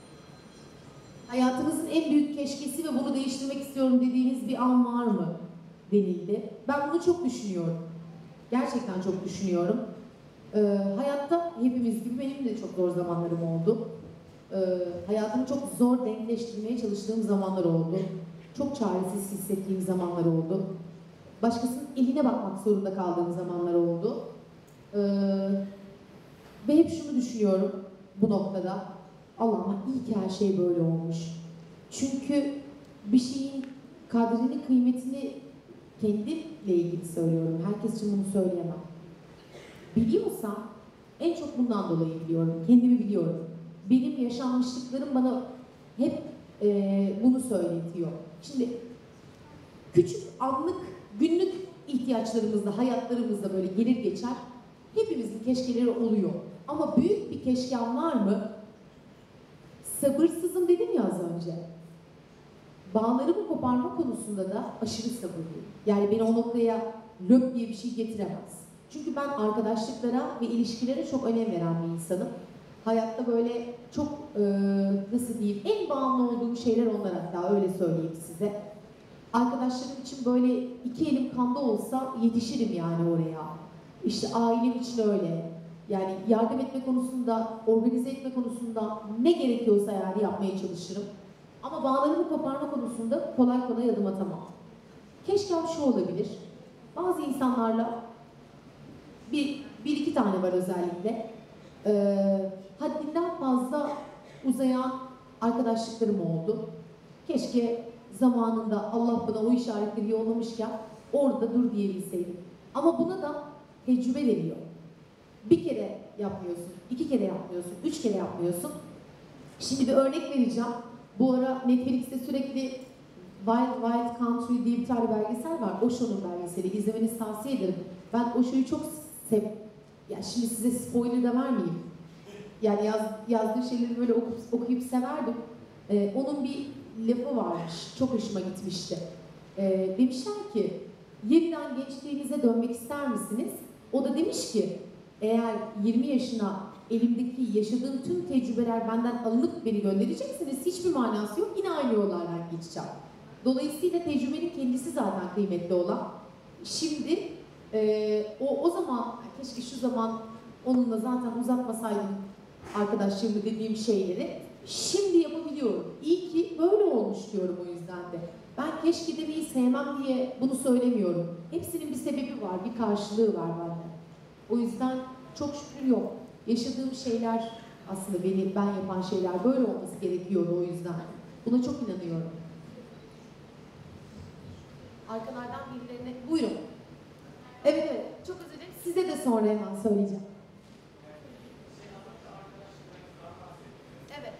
Hayatınızın en büyük keşkesi ve bunu değiştirmek istiyorum dediğiniz bir an var mı denildi. Ben bunu çok düşünüyorum. Gerçekten çok düşünüyorum. Ee, hayatta hepimiz gibi benim de çok zor zamanlarım oldu. Ee, hayatımı çok zor denkleştirmeye çalıştığım zamanlar oldu. Çok çaresiz hissettiğim zamanlar oldu. Başkasının eline bakmak zorunda kaldığım zamanlar oldu. Ee, ve hep şunu düşünüyorum bu noktada. Allah'ım iyi ki her şey böyle olmuş. Çünkü bir şeyin kadrini, kıymetini kendimle ilgili söylüyorum. Herkes için bunu söyleyemem. Biliyorsam en çok bundan dolayı biliyorum. Kendimi biliyorum. Benim yaşanmışlıklarım bana hep e, bunu söyletiyor. Şimdi küçük anlık, günlük ihtiyaçlarımızda, hayatlarımızda böyle gelir geçer. Hepimizin keşkeleri oluyor. Ama büyük bir keşkem var mı? Sabırsızım dedim ya az önce. Bağlarımı koparma konusunda da aşırı sabırlıyım. Yani beni o noktaya löp diye bir şey getiremez. Çünkü ben arkadaşlıklara ve ilişkilere çok önem veren bir insanım. Hayatta böyle çok e, nasıl diyeyim en bağımlı olduğum şeyler onlar, hatta öyle söyleyeyim size. Arkadaşlarım için böyle iki elim kanda olsa yetişirim yani oraya. İşte ailem için öyle. Yani yardım etme konusunda, organize etme konusunda ne gerekiyorsa yani yapmaya çalışırım. Ama bağlarımı koparma konusunda kolay kolay adım atamam. Keşke şu olabilir. Bazı insanlarla bir, bir iki tane var özellikle. Ee, haddinden fazla uzayan arkadaşlıklarım oldu. Keşke zamanında Allah bana o işaretleri yollamışken orada dur diyebilseydim. Ama buna da tecrübe veriyor. Bir kere yapmıyorsun, iki kere yapmıyorsun, üç kere yapmıyorsun. Şimdi bir örnek vereceğim. Bu ara Netflix'te sürekli Wild Wild Country diye bir tane belgesel var. Osho'nun belgeseli. İzlemenizi tavsiye ederim. Ben Osho'yu çok sev... Ya şimdi size spoiler da vermeyeyim. Yani yaz, yazdığı şeyleri böyle okuyup, okuyup severdim. Ee, onun bir lafı varmış. Çok hoşuma gitmişti. Ee, demişler ki, yeniden gençliğinize dönmek ister misiniz? O da demiş ki, eğer yirmi yaşına elimdeki yaşadığım tüm tecrübeler benden alınıp beni göndereceksiniz, hiçbir manası yok, yine aynı yollardan geçeceğim. Dolayısıyla tecrübenin kendisi zaten kıymetli olan. Şimdi Ee, o, o zaman keşke şu zaman onunla zaten uzatmasaydım arkadaşlarımı dediğim şeyleri. Şimdi yapabiliyorum. İyi ki böyle olmuş diyorum o yüzden de. Ben keşke demeyi sevmem diye bunu söylemiyorum. Hepsinin bir sebebi var, bir karşılığı var bende. O yüzden çok şükür yok. Yaşadığım şeyler aslında beni ben yapan şeyler böyle olması gerekiyordu o yüzden. Buna çok inanıyorum. Arkalardan birilerine buyurun. Evet evet çok özür dilerim. Size de sonra hemen söyleyeceğim. Evet.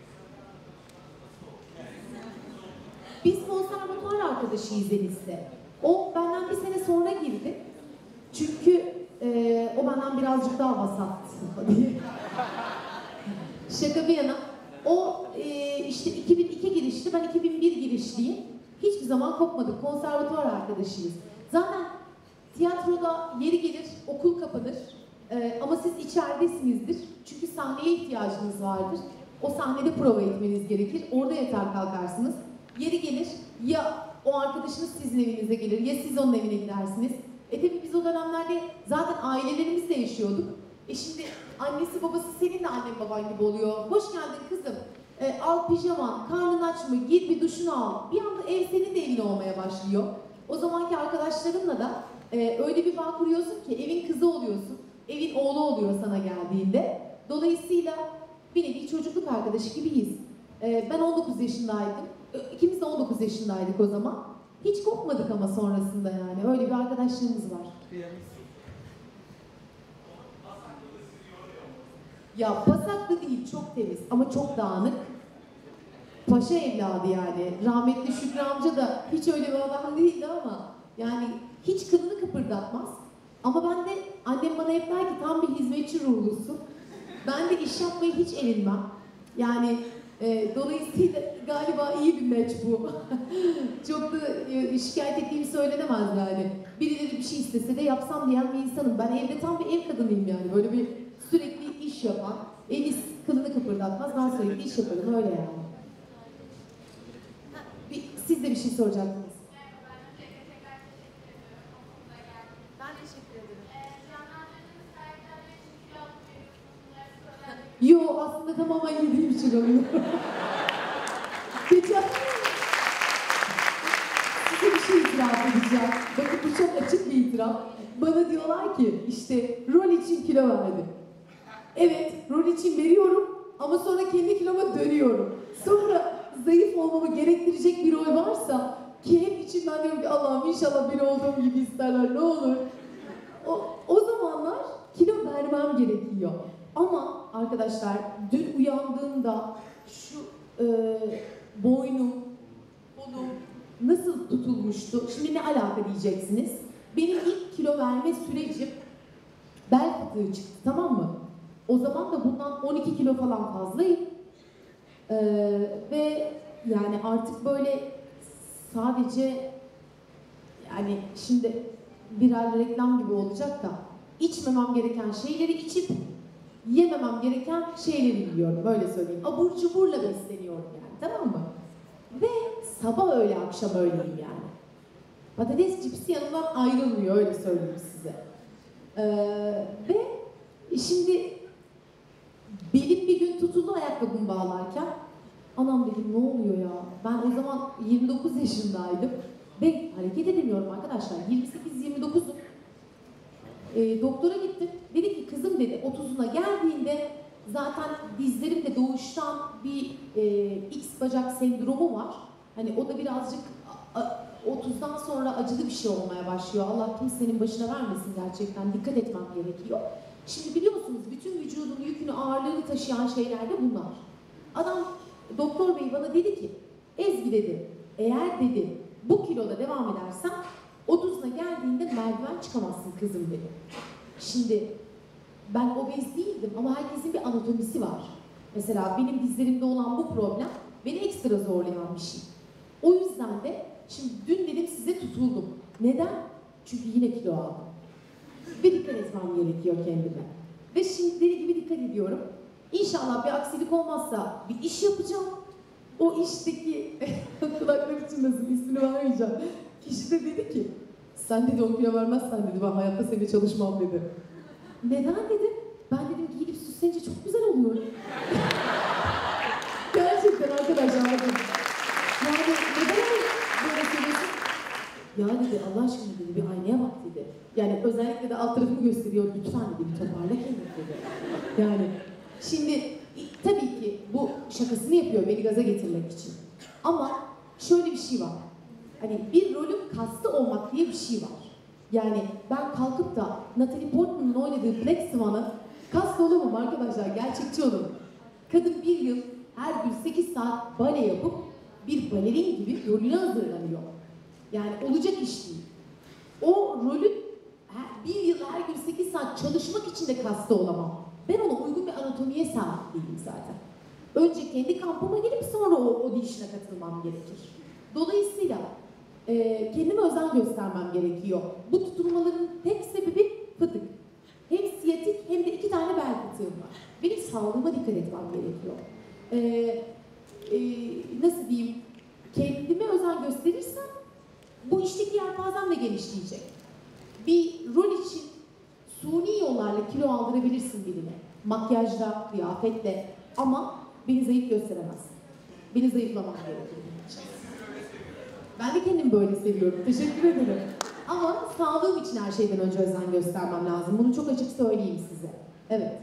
Biz konservatuvar arkadaşıyız Elis'le. O benden bir sene sonra girdi. Çünkü e, o benden birazcık daha vasattı diye. Şaka bir yana. O e, işte iki bin iki girişli, ben iki bin bir girişliyim. Hiçbir zaman kopmadık. Konservatuvar arkadaşıyız. Zaten tiyatroda yeri gelir, okul kapanır. E, ama siz içeridesinizdir. Çünkü sahneye ihtiyacınız vardır. O sahnede prova etmeniz gerekir. Orada yatar kalkarsınız. Yeri gelir, ya o arkadaşınız sizin evinize gelir, ya siz onun evine gidersiniz. E tabi biz o dönemlerde zaten ailelerimizle yaşıyorduk. E şimdi annesi babası senin de annen baban gibi oluyor. Hoş geldin kızım. E, al pijaman, karnın aç mı? Gir bir duşunu al. Bir anda ev senin de evin olmaya başlıyor. O zamanki arkadaşlarınla da e, öyle bir bağ kuruyorsun ki evin kızı oluyorsun. Evin oğlu oluyor sana geldiğinde. Dolayısıyla bir nevi çocukluk arkadaşı gibiyiz. E, ben on dokuz yaşındaydım. İkimiz de on dokuz yaşındaydık o zaman. Hiç kopmadık ama sonrasında yani. Öyle bir arkadaşlığımız var. Ya pasaklı değil, çok temiz ama çok dağınık. Paşa evladı yani. Rahmetli Şükrü amca da hiç öyle bir adam değildi ama yani hiç kılını kıpırdatmaz. Ama ben de, annem bana hep der ki tam bir hizmetçi ruhlusun. Ben de iş yapmayı hiç erinmem. Yani e, dolayısıyla galiba iyi bir match bu. Çok da e, şikayet ettiğim söylenemez yani. Birileri bir şey istese de yapsam diyen bir insanım. Ben evde tam bir ev kadınıyım yani. Böyle bir sürekli iş yapan, Elis kılını kıpırdatmaz, ben sürekli iş yaparım öyle yani. Ha, bir, siz de bir şey soracaktınız. Ben teşekkür ederim. Yo aslında tamamen yediğim için oluyor. Geçen size bir şey itiraf edeceğim. Bakın bu çok açık bir itiraf. Bana diyorlar ki işte rol için kilo verdi. Evet rol için veriyorum ama sonra kendi kiloma dönüyorum. Sonra zayıf olmamı gerektirecek bir rol varsa ki hep içimden diyorum ki Allah'ım inşallah biri olduğum gibi isterler ne olur. O, o zamanlar kilo vermem gerekiyor. Ama arkadaşlar dün uyandığımda şu e, boynum, kolum nasıl tutulmuştu? Şimdi ne alaka diyeceksiniz? Benim ilk kilo verme sürecim bel fıtığı çıktı, tamam mı? O zaman da bundan on iki kilo falan fazlayım. Ee, ve yani artık böyle sadece yani şimdi birer reklam gibi olacak da içmemem gereken şeyleri içip yememem gereken şeyleri yiyorum, öyle söyleyeyim. Abur cuburla besleniyorum yani, tamam mı? Ve sabah öğle akşam öğleyim yani. Patates cipsi yanından ayrılmıyor, öyle söyleyeyim size. Ee, ve şimdi belim bir gün tutuldu ayakkabımı bağlarken. Anam dedim ne oluyor ya? Ben o zaman yirmi dokuz yaşındaydım. Ve hareket edemiyorum arkadaşlar. yirmi sekiz yirmi dokuzum. E, doktora gittim. Dedi ki kızım dedi otuzuna geldiğinde zaten dizlerimde doğuştan bir e, X bacak sendromu var. Hani o da birazcık otuzdan sonra acılı bir şey olmaya başlıyor. Allah kimsenin başına vermesin gerçekten. Dikkat etmem gerekiyor. Şimdi biliyorsunuz bütün vücudun yükünü, ağırlığını taşıyan şeyler de bunlar. Adam, doktor bey bana dedi ki, Ezgi dedi, eğer dedi bu kiloda devam edersen otuzuna geldiğinde merdiven çıkamazsın kızım dedi. Şimdi ben obez değildim ama herkesin bir anatomisi var. Mesela benim dizlerimde olan bu problem beni ekstra zorlayan bir şey. O yüzden de şimdi dün dedim size tutuldum. Neden? Çünkü yine kilo aldım. Ve dikkat etmem gerekiyor kendime. Ve şimdi deli gibi dikkat ediyorum. İnşallah bir aksilik olmazsa bir iş yapacağım. O işteki kulaklar için nasıl ismini vermeyeceğim. Kişi de dedi ki Sen dedi on kilo vermezsen dedi ben hayatta seninle çalışmam dedi. Neden dedim? Ben dedim giyinip süslenince çok güzel oluyor. Gerçekten arkadaşlar. Dedim. Yani neden böyle söylüyorsun? Ya dedi Allah aşkına dedi bir aynaya bak dedi. Yani özellikle de alt tarafını gösteriyor. Lütfen dedi bir toparla kendini dedi. Yani şimdi tabii ki bu şakasını yapıyor beni gaza getirmek için. Ama şöyle bir şey var. Hani bir rolün kastı olmak diye bir şey var. Yani ben kalkıp da Natalie Portman'ın oynadığı Black Swan'a kast olamam arkadaşlar, gerçekçi olun. Kadın bir yıl her gün sekiz saat bale yapıp bir balerin gibi rolüne hazırlanıyor. Yani olacak iş değil. O rolün bir yıl her gün sekiz saat çalışmak için de kastı olamam. Ben ona uygun bir anatomiye sahip değilim zaten. Önce kendi kampıma gelip sonra o audition'a katılmam gerekir. Dolayısıyla e, kendime özen göstermem gerekiyor. Bu tutulmaların tek sebebi fıtık. Hem siyatik hem de iki tane bel fıtığım var. Benim sağlığıma dikkat etmem gerekiyor. E, e, nasıl diyeyim? Kendime özen gösterirsem bu işteki yelpazem de genişleyecek. Bir rol için suni yollarla kilo aldırabilirsin birine. Makyajla, kıyafetle ama beni zayıf gösteremezsin. Beni zayıflamam gerekiyor. Ben de kendimi böyle seviyorum. Teşekkür ederim. Ama sağlığım için her şeyden önce özen göstermem lazım. Bunu çok açık söyleyeyim size. Evet.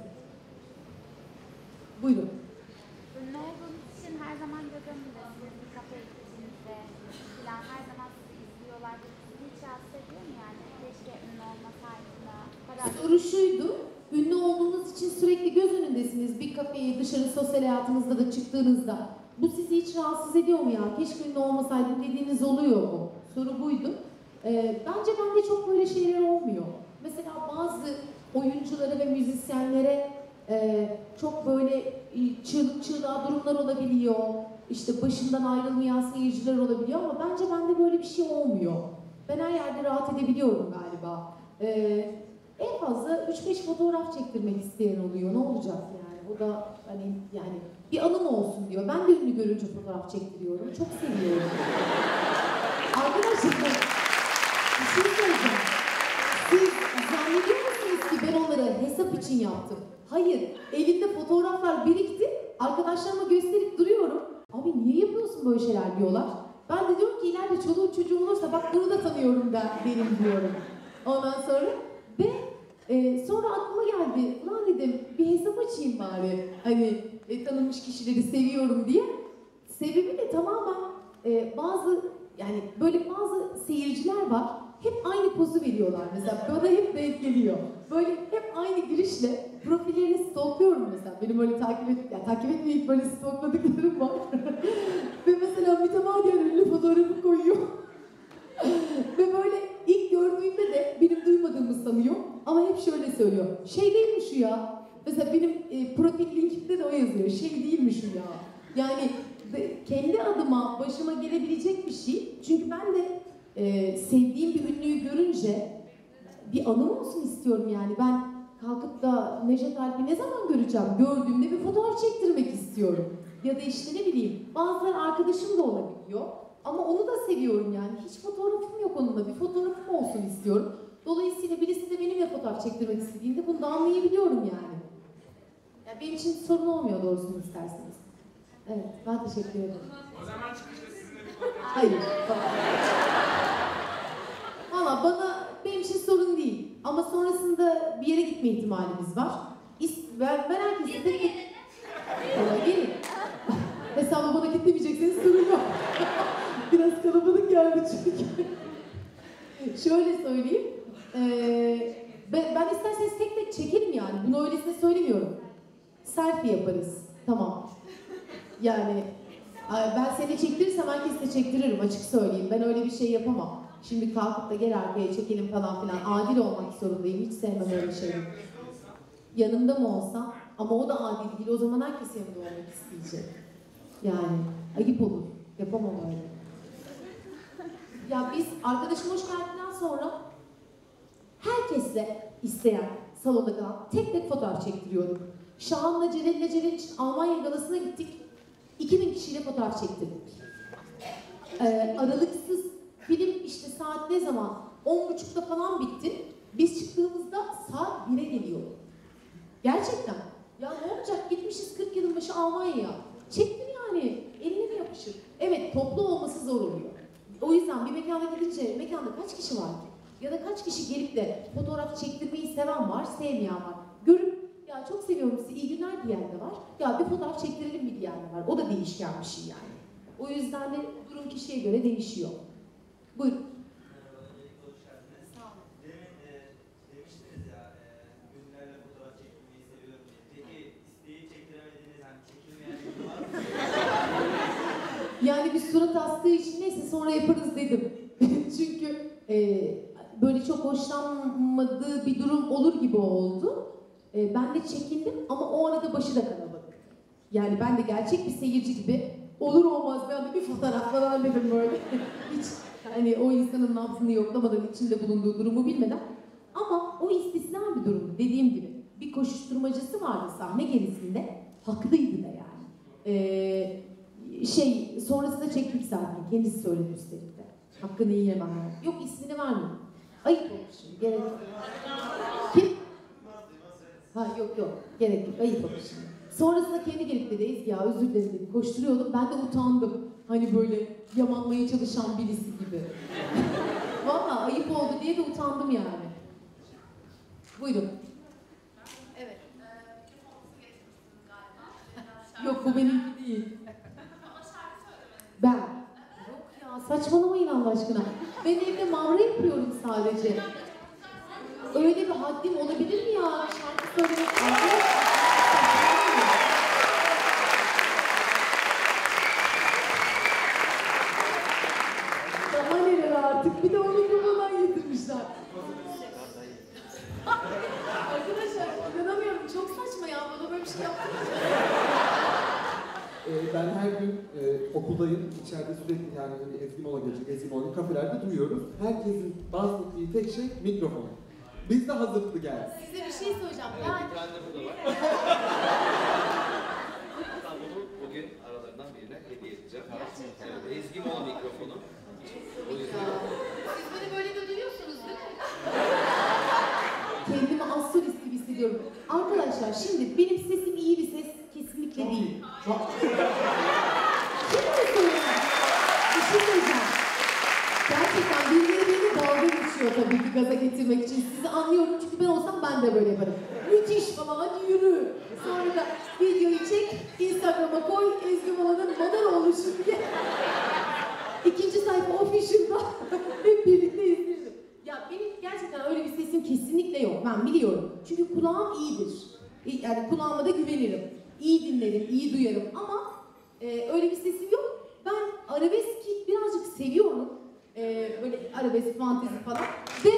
Buyurun. Ünlü olduğunuz için her zaman gözümde siz bir kafeye gittiğinizde falan her zaman sizi izliyorlar. Sizi hiç rahatsız ediyor mu yani? Keşke ünlü olmasaydım da. Soru şuydu. Ünlü olduğunuz için sürekli göz önündesiniz. Bir kafeye, dışarı sosyal hayatınızda da çıktığınızda. Bu sizi hiç rahatsız ediyor mu ya? Keşke ünlü olmasaydım dediğiniz oluyor mu? Soru buydu. Ee, bence bende çok böyle şeyler olmuyor. Mesela bazı oyunculara ve müzisyenlere e, çok böyle çığlık çığlığa durumlar olabiliyor. İşte başından ayrılmayan seyirciler olabiliyor ama bence bende böyle bir şey olmuyor. Ben her yerde rahat edebiliyorum galiba. Ee, en fazla üç beş fotoğraf çektirmek isteyen oluyor. Ne olacak yani? O da hani yani bir anım olsun diyor. Ben de ünlü görünce fotoğraf çektiriyorum. Çok seviyorum. Arkadaşlar bir şey söyleyeceğim. Siz zannediyor musunuz ki ben onları hesap için yaptım? Hayır. Elimde fotoğraflar birikti. Arkadaşlarıma gösterip duruyorum. Abi niye yapıyorsun böyle şeyler diyorlar. Ben de diyorum ki ileride çoluğun çocuğu olursa bak bunu da tanıyorum da benim diyorum. Ondan sonra ve e, sonra aklıma geldi. Lan dedim bir hesap açayım bari. Hani e, tanınmış kişileri seviyorum diye. Sebebi de tamamen e, bazı yani böyle bazı seyirciler var. Hep aynı pozu veriyorlar mesela. Bana hep denk geliyor. Böyle hep aynı girişle profillerini stalkluyorum mesela. Benim böyle takip et, yani takip etmeyip böyle stalkladıklarım var. Ve mesela mütemadiyen ünlü fotoğrafı koyuyor. Ve böyle ilk gördüğünde de benim duymadığımı sanıyor. Ama hep şöyle söylüyor. Şey değil mi şu ya? Mesela benim e, profil linkimde de o yazıyor. Şey değil mi şu ya? Yani de, kendi adıma başıma gelebilecek bir şey. Çünkü ben de e, sevdiğim bir ünlüyü görünce bir anım olsun istiyorum yani. Ben kalkıp da Necdet Alp'i ne zaman göreceğim? Gördüğümde bir fotoğraf çektirmek istiyorum. Ya da işte ne bileyim, bazıları arkadaşım da olabiliyor. Ama onu da seviyorum yani. Hiç fotoğrafım yok onunla. Bir fotoğrafım olsun istiyorum. Dolayısıyla birisi de benimle fotoğraf çektirmek istediğinde bunu da anlayabiliyorum yani. Yani benim için sorun olmuyor doğrusunu isterseniz. Evet, ben teşekkür ederim. O zaman çıkışta sizinle bir fotoğraf. Hayır. Valla bana, benim için sorun değil. Ama sonrasında bir yere gitme ihtimalimiz var. Ben, ben herkese tek tek... Kolay gelin. Hesabı bana kitlemeyecekseniz sorun yok. Biraz kalabalık geldi çünkü. Şöyle söyleyeyim. Ee, ben, ben isterseniz tek tek çekelim yani. Bunu öylesine söylemiyorum. Selfie yaparız. Tamam. Yani ben seni çektirirsem herkes de çektiririm, açık söyleyeyim. Ben öyle bir şey yapamam. Şimdi kalkıp da gel arkaya çekelim falan filan. Adil olmak zorundayım. Hiç sevmem öyle şeyi. Yanımda mı olsa ama o da adil değil. O zaman herkes yanımda olmak isteyecek. Yani ayıp olur. Yapamam öyle. Ya biz arkadaşım hoş geldikten sonra herkesle isteyen salonda kalan tek tek fotoğraf çektiriyorduk. Şahan'la Celal'le Celal için Almanya galasına gittik. iki bin kişiyle fotoğraf çektirdik. Ee, aralıksız film işte saat ne zaman on buçukta falan bitti. Biz çıktığımızda saat bire geliyor. Gerçekten. Ya ne olacak? Gitmişiz kırk yılın başı Almanya'ya. Çektim yani. Eline mi yapışır? Evet, toplu olması zor oluyor. O yüzden bir mekana gidince mekanda kaç kişi var ki? Ya da kaç kişi gelip de fotoğraf çektirmeyi seven var, sevmeyen var. Görüp ya çok seviyorum sizi, iyi günler diyen de var. Ya bir fotoğraf çektirelim mi diyen de var. O da değişken bir şey yani. O yüzden de durum kişiye göre değişiyor. Buyurun. Merhaba, öncelikle hoş geldiniz. Sağ olun. Demin e, demiştiniz ya, e, ünlülerle fotoğraf çekilmeyi seviyorum diye. Peki isteği çektiremediğiniz, yani çekilmeyen ünlü var mı? Yani bir surat astığı için neyse sonra yaparız dedim. Çünkü e, böyle çok hoşlanmadığı bir durum olur gibi oldu. E, ben de çekindim ama o arada başı da kalabalık. Yani ben de gerçek bir seyirci gibi olur olmaz bir anda bir fotoğraf falan dedim böyle. Hiç hani o insanın nabzını yoklamadan, içinde bulunduğu durumu bilmeden. Ama o istisna bir durum. Dediğim gibi bir koşuşturmacısı vardı sahne gerisinde. Haklıydı da yani. Ee, şey sonrasında çektik zaten. Kendisi söyledi üstelik de. Hakkını yiyemem yani. Yok ismini vermiyorum. Ayıp olmuş. Gerek yok. Kim? Ha yok yok. Gerek yok. Ayıp olmuş. Sonrasında kendi gelip dedi Ezgi ya özür dilerim dedi. Koşturuyordum. Ben de utandım. Hani böyle yamanmaya çalışan birisi gibi. Valla ayıp oldu diye de utandım yani. Buyurun. Evet. Yok bu benimki değil. Ama şarkı söylemediniz. Ben. Yok ya saçmalamayın Allah aşkına. Ben evde mavra yapıyorum sadece. Öyle bir haddim olabilir mi ya? Şarkı söylemek daha neler artık. Bir de onu kurmadan getirmişler. Arkadaşlar inanamıyorum. Çok saçma ya. Bana böyle bir şey yaptınız. Ee, ben her gün e, okuldayım, içeride sürekli yani hani Ezgi Mola gelecek, Ezgi Mola kafelerde duyuyoruz. Herkesin bahsettiği tek şey mikrofon. Biz de hazırlıklı geldik. Size bir şey söyleyeceğim. Evet, Yani bir tane de burada var. Hatta bunu bugün aralarından birine hediye edeceğim. Evet, Ezgi Mola mikrofonu. O yüzden siz beni böyle de duyuyorsunuz değil mi? Kendimi az solist gibi hissediyorum. Arkadaşlar şimdi benim sesim iyi bir ses kesinlikle değil. Kim mi söylüyor? Bir şey söyleyeceğim. Gerçekten birileri beni dalga geçiyor tabii ki gaza getirmek için. Sizi anlıyorum çünkü ben olsam ben de böyle yaparım. Müthiş falan hadi yürü. Sonra da videoyu çek, Instagram'a koy, Ezgi Mola'nın model oluşu diye. İkinci sayfa official'da hep birlikte izleyelim. Ya benim gerçekten öyle bir sesim kesinlikle yok. Ben biliyorum. Çünkü kulağım iyidir. Yani kulağıma da güvenirim. İyi dinlerim, iyi duyarım ama e, öyle bir sesim yok. Ben arabeski birazcık seviyorum. E, böyle arabesk, fantezi falan. Ve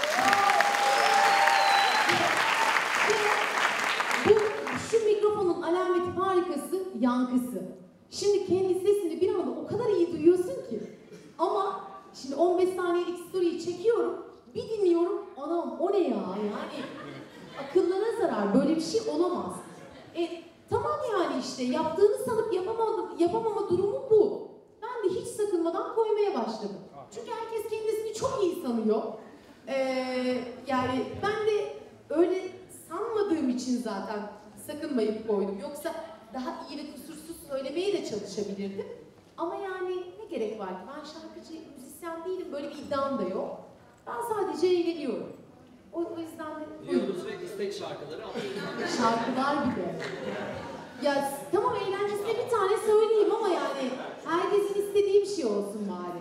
bu şu mikrofonun alameti harikası yankısı. Şimdi kendi sesini bir anda o kadar iyi duyuyorsun ki. Ama şimdi on beş saniyelik story'yi çekiyorum. Bir dinliyorum. Anam o ne ya? Yani akıllara zarar. Böyle bir şey olamaz. E, tamam yani işte yaptığını sanıp yapamama, yapamama durumu bu. Ben de hiç sakınmadan koymaya başladım. Çünkü herkes kendisini çok iyi sanıyor. Ee, yani ben de öyle sanmadığım için zaten sakınmayıp koydum. Yoksa daha iyi ve kusursuz söylemeye de çalışabilirdim. Ama yani ne gerek var ki? Ben şarkıcı, müzisyen değilim. Böyle bir iddiam da yok. Ben sadece eğleniyorum. O, o yüzden de... biliyoruz ve istek şarkıları alıyoruz. Şarkılar bir de. Ya tamam eğlencesine bir tane söyleyeyim ama yani herkesin istediği bir şey olsun bari.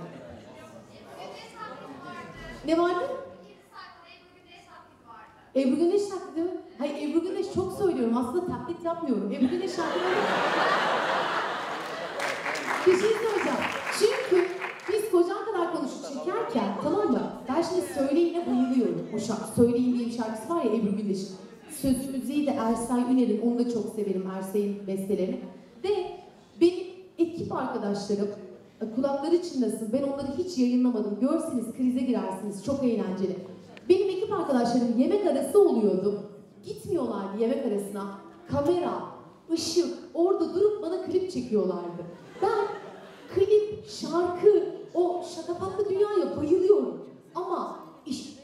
Ne vardı? Ebru Güneş taklidi mi? Hayır Ebru Güneş çok söylüyorum. Aslında taklit yapmıyorum. Ebru Güneş şarkıları... bir şey söyleyeceğim. Çünkü biz kocam kadar konuşup çekerken tamam mı? Ben şimdi Söyleyin'e bayılıyorum. O şarkı. Söyleyin diye bir şarkısı var ya Ebru Güneş'in. Sözü müziği de Ersay Üner'in. Onu da çok severim Ersay'ın bestelerini. Ve benim ekip arkadaşlarım kulakları çınlasın. Ben onları hiç yayınlamadım. Görseniz krize girersiniz. Çok eğlenceli. Benim ekip arkadaşlarım yemek arası oluyordu. Gitmiyorlardı yemek arasına. Kamera, ışık, orada durup bana klip çekiyorlardı. Ben klip, şarkı, o şatafatlı dünyaya bayılıyorum. Ama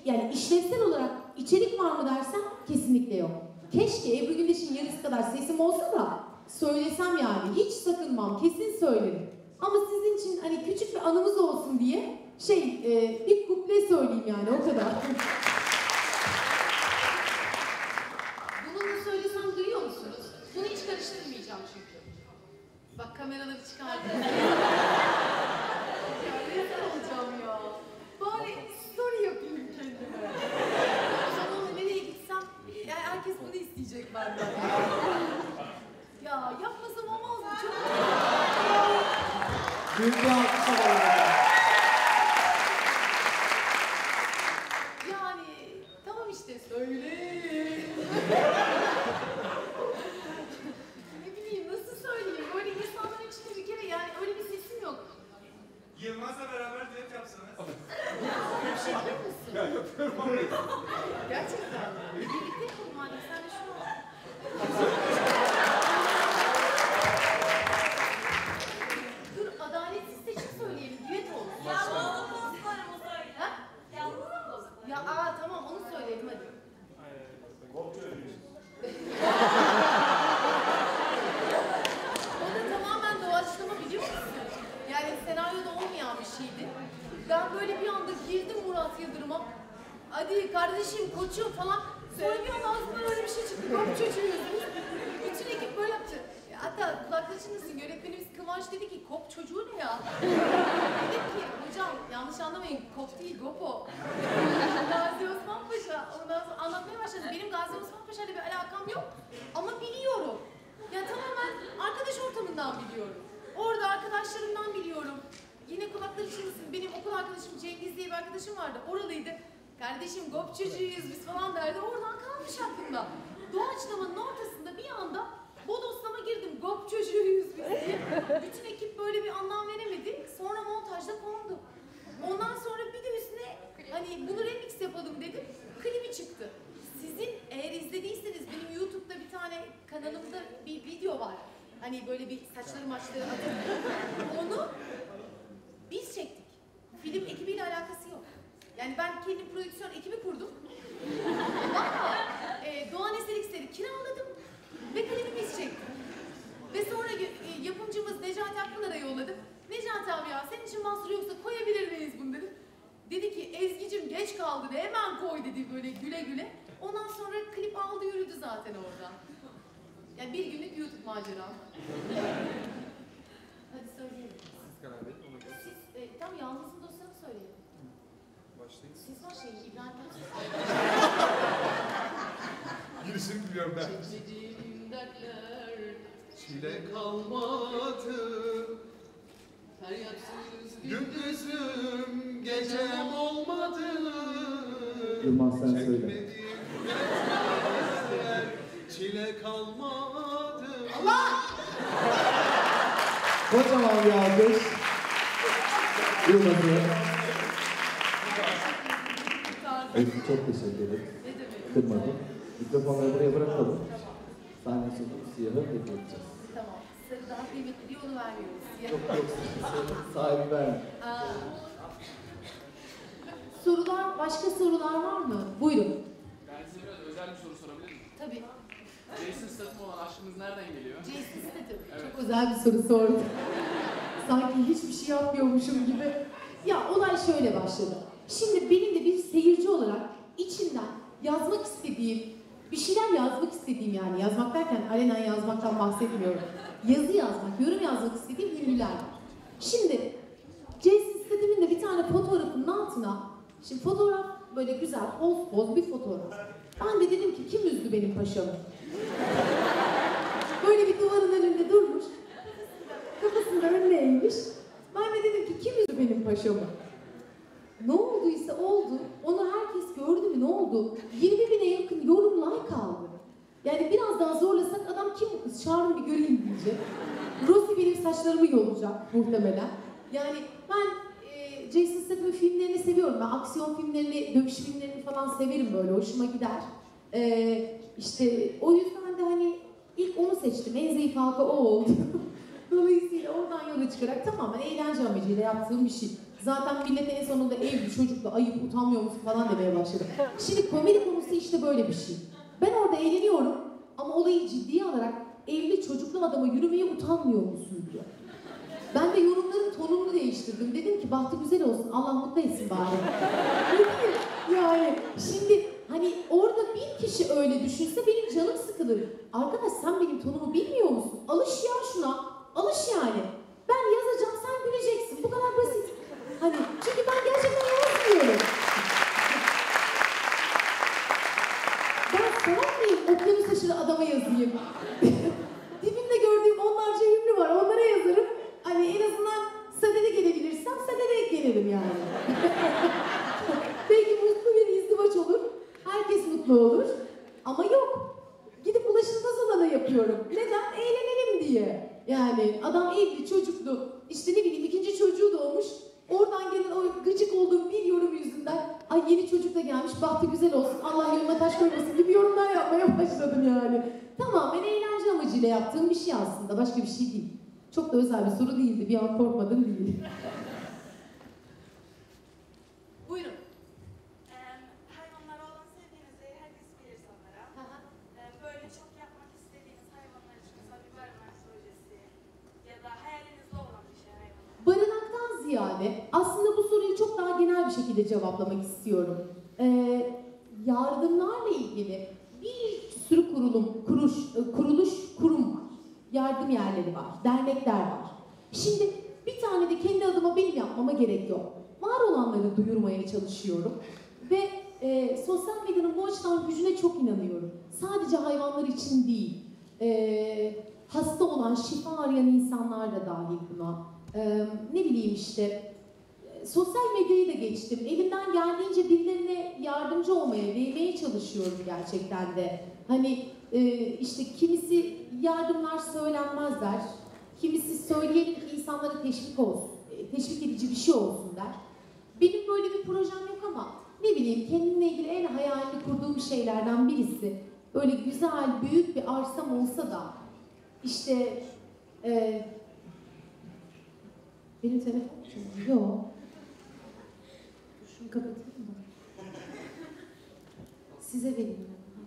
yani işlevsel olarak içerik var mı dersen kesinlikle yok. Keşke Ebru Gündeş'in yarısı kadar sesim olsa da söylesem yani. Hiç sakınmam, kesin söylerim. Ama sizin için hani küçük bir anımız olsun diye şey e, bir kuple söyleyeyim yani o kadar. Bunu da söylesem duyuyor musunuz? Bunu hiç karıştırmayacağım çünkü. Bak kameraları çıkardı. Ya rezil olacağım ya. Bari story yapayım kendime. O zaman nereye gitsem yani herkes bunu isteyecek benden. Ya yapmasam olmaz mı? Çok Büyük bir alkış alalım. yani tamam işte söyle. Ne bileyim nasıl söyleyeyim? Böyle insanların içinde bir kere yani öyle bir sesim yok. Yılmaz'la beraber düet yapsanız. Bir şey yapıyor musun? Ya yapıyorum ama. Gerçekten. Birlikte yapalım anne sen de şunu al. Dur adaletsiz seçim söyleyelim. Düet olsun. Yalnız dostlarımı söyle. Ha? Yalnız dostlarımı. Ya aa tamam onu söyleyelim hadi. O da tamamen doğaçlama biliyor musun? Yani senaryoda olmayan bir şeydi. Ben böyle bir anda girdim Murat Yıldırım'a. Hadi kardeşim, koçum falan. Sonra bir anda ağzımdan öyle bir şey çıktı. Kop çocuğu yüzümüz. Bütün ekip böyle yaptı. Hatta kulaklığı çınlasın. Yönetmenimiz Kıvanç dedi ki kop çocuğu ne ya? Dedim ki hocam yanlış anlamayın kop değil gopo. Gazi Osman Paşa. Ondan sonra anlatmaya başladı. Benim Gazi Osman Paşa ile bir alakam yok. Ama biliyorum. Ya tamamen arkadaş ortamından biliyorum. Orada arkadaşlarımdan biliyorum. Yine kulakları çınlasın. Benim okul arkadaşım Cengiz diye bir arkadaşım vardı. Oralıydı. Kardeşim gop çocuğuyuz biz falan derdi. Oradan kalmış aklımda. Doğaçlamanın ortasında bir anda bodoslama girdim. Gop çocuğuyuz biz diye. Bütün ekip böyle bir anlam veremedi. Sonra montajda kondu. Ondan sonra bir de üstüne hani bunu remix yapalım dedim. Klibi çıktı. Sizin eğer izlediyseniz benim YouTube'da bir tane kanalımda bir video var. Hani böyle bir saçları maçları atıp onu biz çektik. Film ekibiyle alakası yok. Yani ben kendi prodüksiyon ekibi kurdum. Valla e, Doğan Eser X'leri kiraladım ve klibi biz çektik. Ve sonra e, yapımcımız Necati Akpınar'a yolladım. Necati abi ya senin için mahsur yoksa koyabilir miyiz bunu dedim. Dedi ki Ezgi'cim geç kaldın hemen koy dedi böyle güle güle. Ondan sonra klip aldı yürüdü zaten orada. Yani bir günlük YouTube macera. Hadi söyleyelim. Siz karar verin ona göre. Siz e, tam yalnızın dostlarını söyleyelim. Başlayın. Siz başlayın İbrahim Tatlıses. Girişini biliyorum ben. Çekmediğim dertler, Çile kalmadı, feryatsız gündüzüm gecem olmadı. Yılmaz sen söyle. Çekmediğim dertler, çile kalmadı. Allah! Kocaman bir alkış. Yılmaz'ı. Ezgi çok teşekkür ederim. Ne demek? Kırmadım. Mikrofonları buraya bırakalım. Sahne sonu siyahı bekleyeceğiz. Tamam. Sarı daha kıymetli diye onu vermiyoruz. Ya. Yok yok sahibi verme. Aa, Sorular, başka sorular var mı? Buyurun. Ben size biraz özel bir soru sorabilir miyim? tabii. Jason Statham olan aşkınız nereden geliyor? Jason Statham. Evet. Çok özel bir soru sordum. Sanki hiçbir şey yapmıyormuşum gibi. Ya olay şöyle başladı. Şimdi benim de bir seyirci olarak içinden yazmak istediğim, bir şeyler yazmak istediğim yani yazmak derken alenen yazmaktan bahsetmiyorum. Yazı yazmak, yorum yazmak istediğim ünlüler var. Şimdi Jason Statham'ın da bir tane fotoğrafının altına, şimdi fotoğraf böyle güzel, poz poz bir fotoğraf. Ben de dedim ki kim üzdü benim paşamı? Böyle bir duvarın önünde durmuş, kafasını da önüne eğmiş. Ben de dedim ki kim üzdü benim paşamı? Ne olduysa oldu, onu herkes gördü mü ne oldu? yirmi bine yakın yorum like aldı. Yani biraz daha zorlasak adam kim bu kız çağırın bir göreyim diyecek. Rossi benim saçlarımı yolacak muhtemelen. Yani ben e, Jason Statham'ın filmlerini seviyorum. Ben aksiyon filmlerini, dövüş filmlerini falan severim böyle, hoşuma gider. E, işte o yüzden de hani ilk onu seçtim, en zayıf halka o oldu. Dolayısıyla oradan yola çıkarak tamamen eğlence amacıyla yaptığım bir şey. Zaten millete en sonunda evli, çocuklu, ayıp, utanmıyor musun falan demeye başladı. Şimdi komedi konusu işte böyle bir şey. Ben orada eğleniyorum ama olayı ciddiye alarak evli çocuklu adama yürümeye utanmıyor musun diyor. Ben de yorumların tonunu değiştirdim. Dedim ki bahtı güzel olsun, Allah mutlu etsin bari. Yani şimdi hani orada bir kişi öyle düşünse benim canım sıkılır. Arkadaş sen benim tonumu bilmiyor musun? Alış ya şuna, alış yani. Ben yazacağım, sen güleceksin. Bu kadar basit. Hani çünkü ben gerçekten yazmıyorum. Ben salak mıyım? Okyanus aşırı adama yazayım. Dibimde gördüğüm onlarca ünlü var. Onlara yazarım. Hani en azından sadede gelebilirsem sadede gelirim yani. Belki mutlu bir izdivaç olur. Herkes mutlu olur. Ama yok. Gidip ulaşılmaz alana yapıyorum. Neden? Eğlenelim diye. Yani adam evli, çocuklu. İşte ne bileyim ikinci çocuğu doğmuş. Oradan gelen o gıcık olduğum bir yorum yüzünden ay yeni çocuk da gelmiş, bahtı güzel olsun, Allah yoluna taş koymasın gibi yorumlar yapmaya başladım yani. Tamamen eğlence amacıyla yaptığım bir şey aslında, başka bir şey değil. Çok da özel bir soru değildi, bir an korkmadım değil. Buyurun. Ee, hayvanlara olan sevginizi herkes bilir sanırım. Ee, böyle çok yapmak istediğiniz hayvanlar için mesela bir barınak projesi ya da hayalinizde olan bir şey hayvanlar. Barınaktan ziyade aslında bu soruyu çok daha genel bir şekilde cevaplamak istiyorum. Ee, yardımlarla ilgili bir sürü kurulum, kuruş, kuruluş, kurum var. Yardım yerleri var, dernekler var. Şimdi bir tane de kendi adıma benim yapmama gerek yok. Var olanları duyurmaya çalışıyorum. Ve e, sosyal medyanın bu açıdan gücüne çok inanıyorum. Sadece hayvanlar için değil. E, hasta olan, şifa arayan insanlar da dahil buna. E, ne bileyim işte, e, sosyal medyayı da geçtim. Elimden geldiğince birilerine yardımcı olmaya, değmeye çalışıyorum gerçekten de. Hani e, işte kimisi yardımlar söylenmezler. Kimisi söyleyelim ki insanlara teşvik olsun, teşvik edici bir şey olsun der. Benim böyle bir projem yok ama ne bileyim kendimle ilgili en hayalini kurduğum şeylerden birisi böyle güzel, büyük bir arsam olsa da işte e, benim telefon çalıyor. Yok. Şunu kapatayım mı? Size vereyim.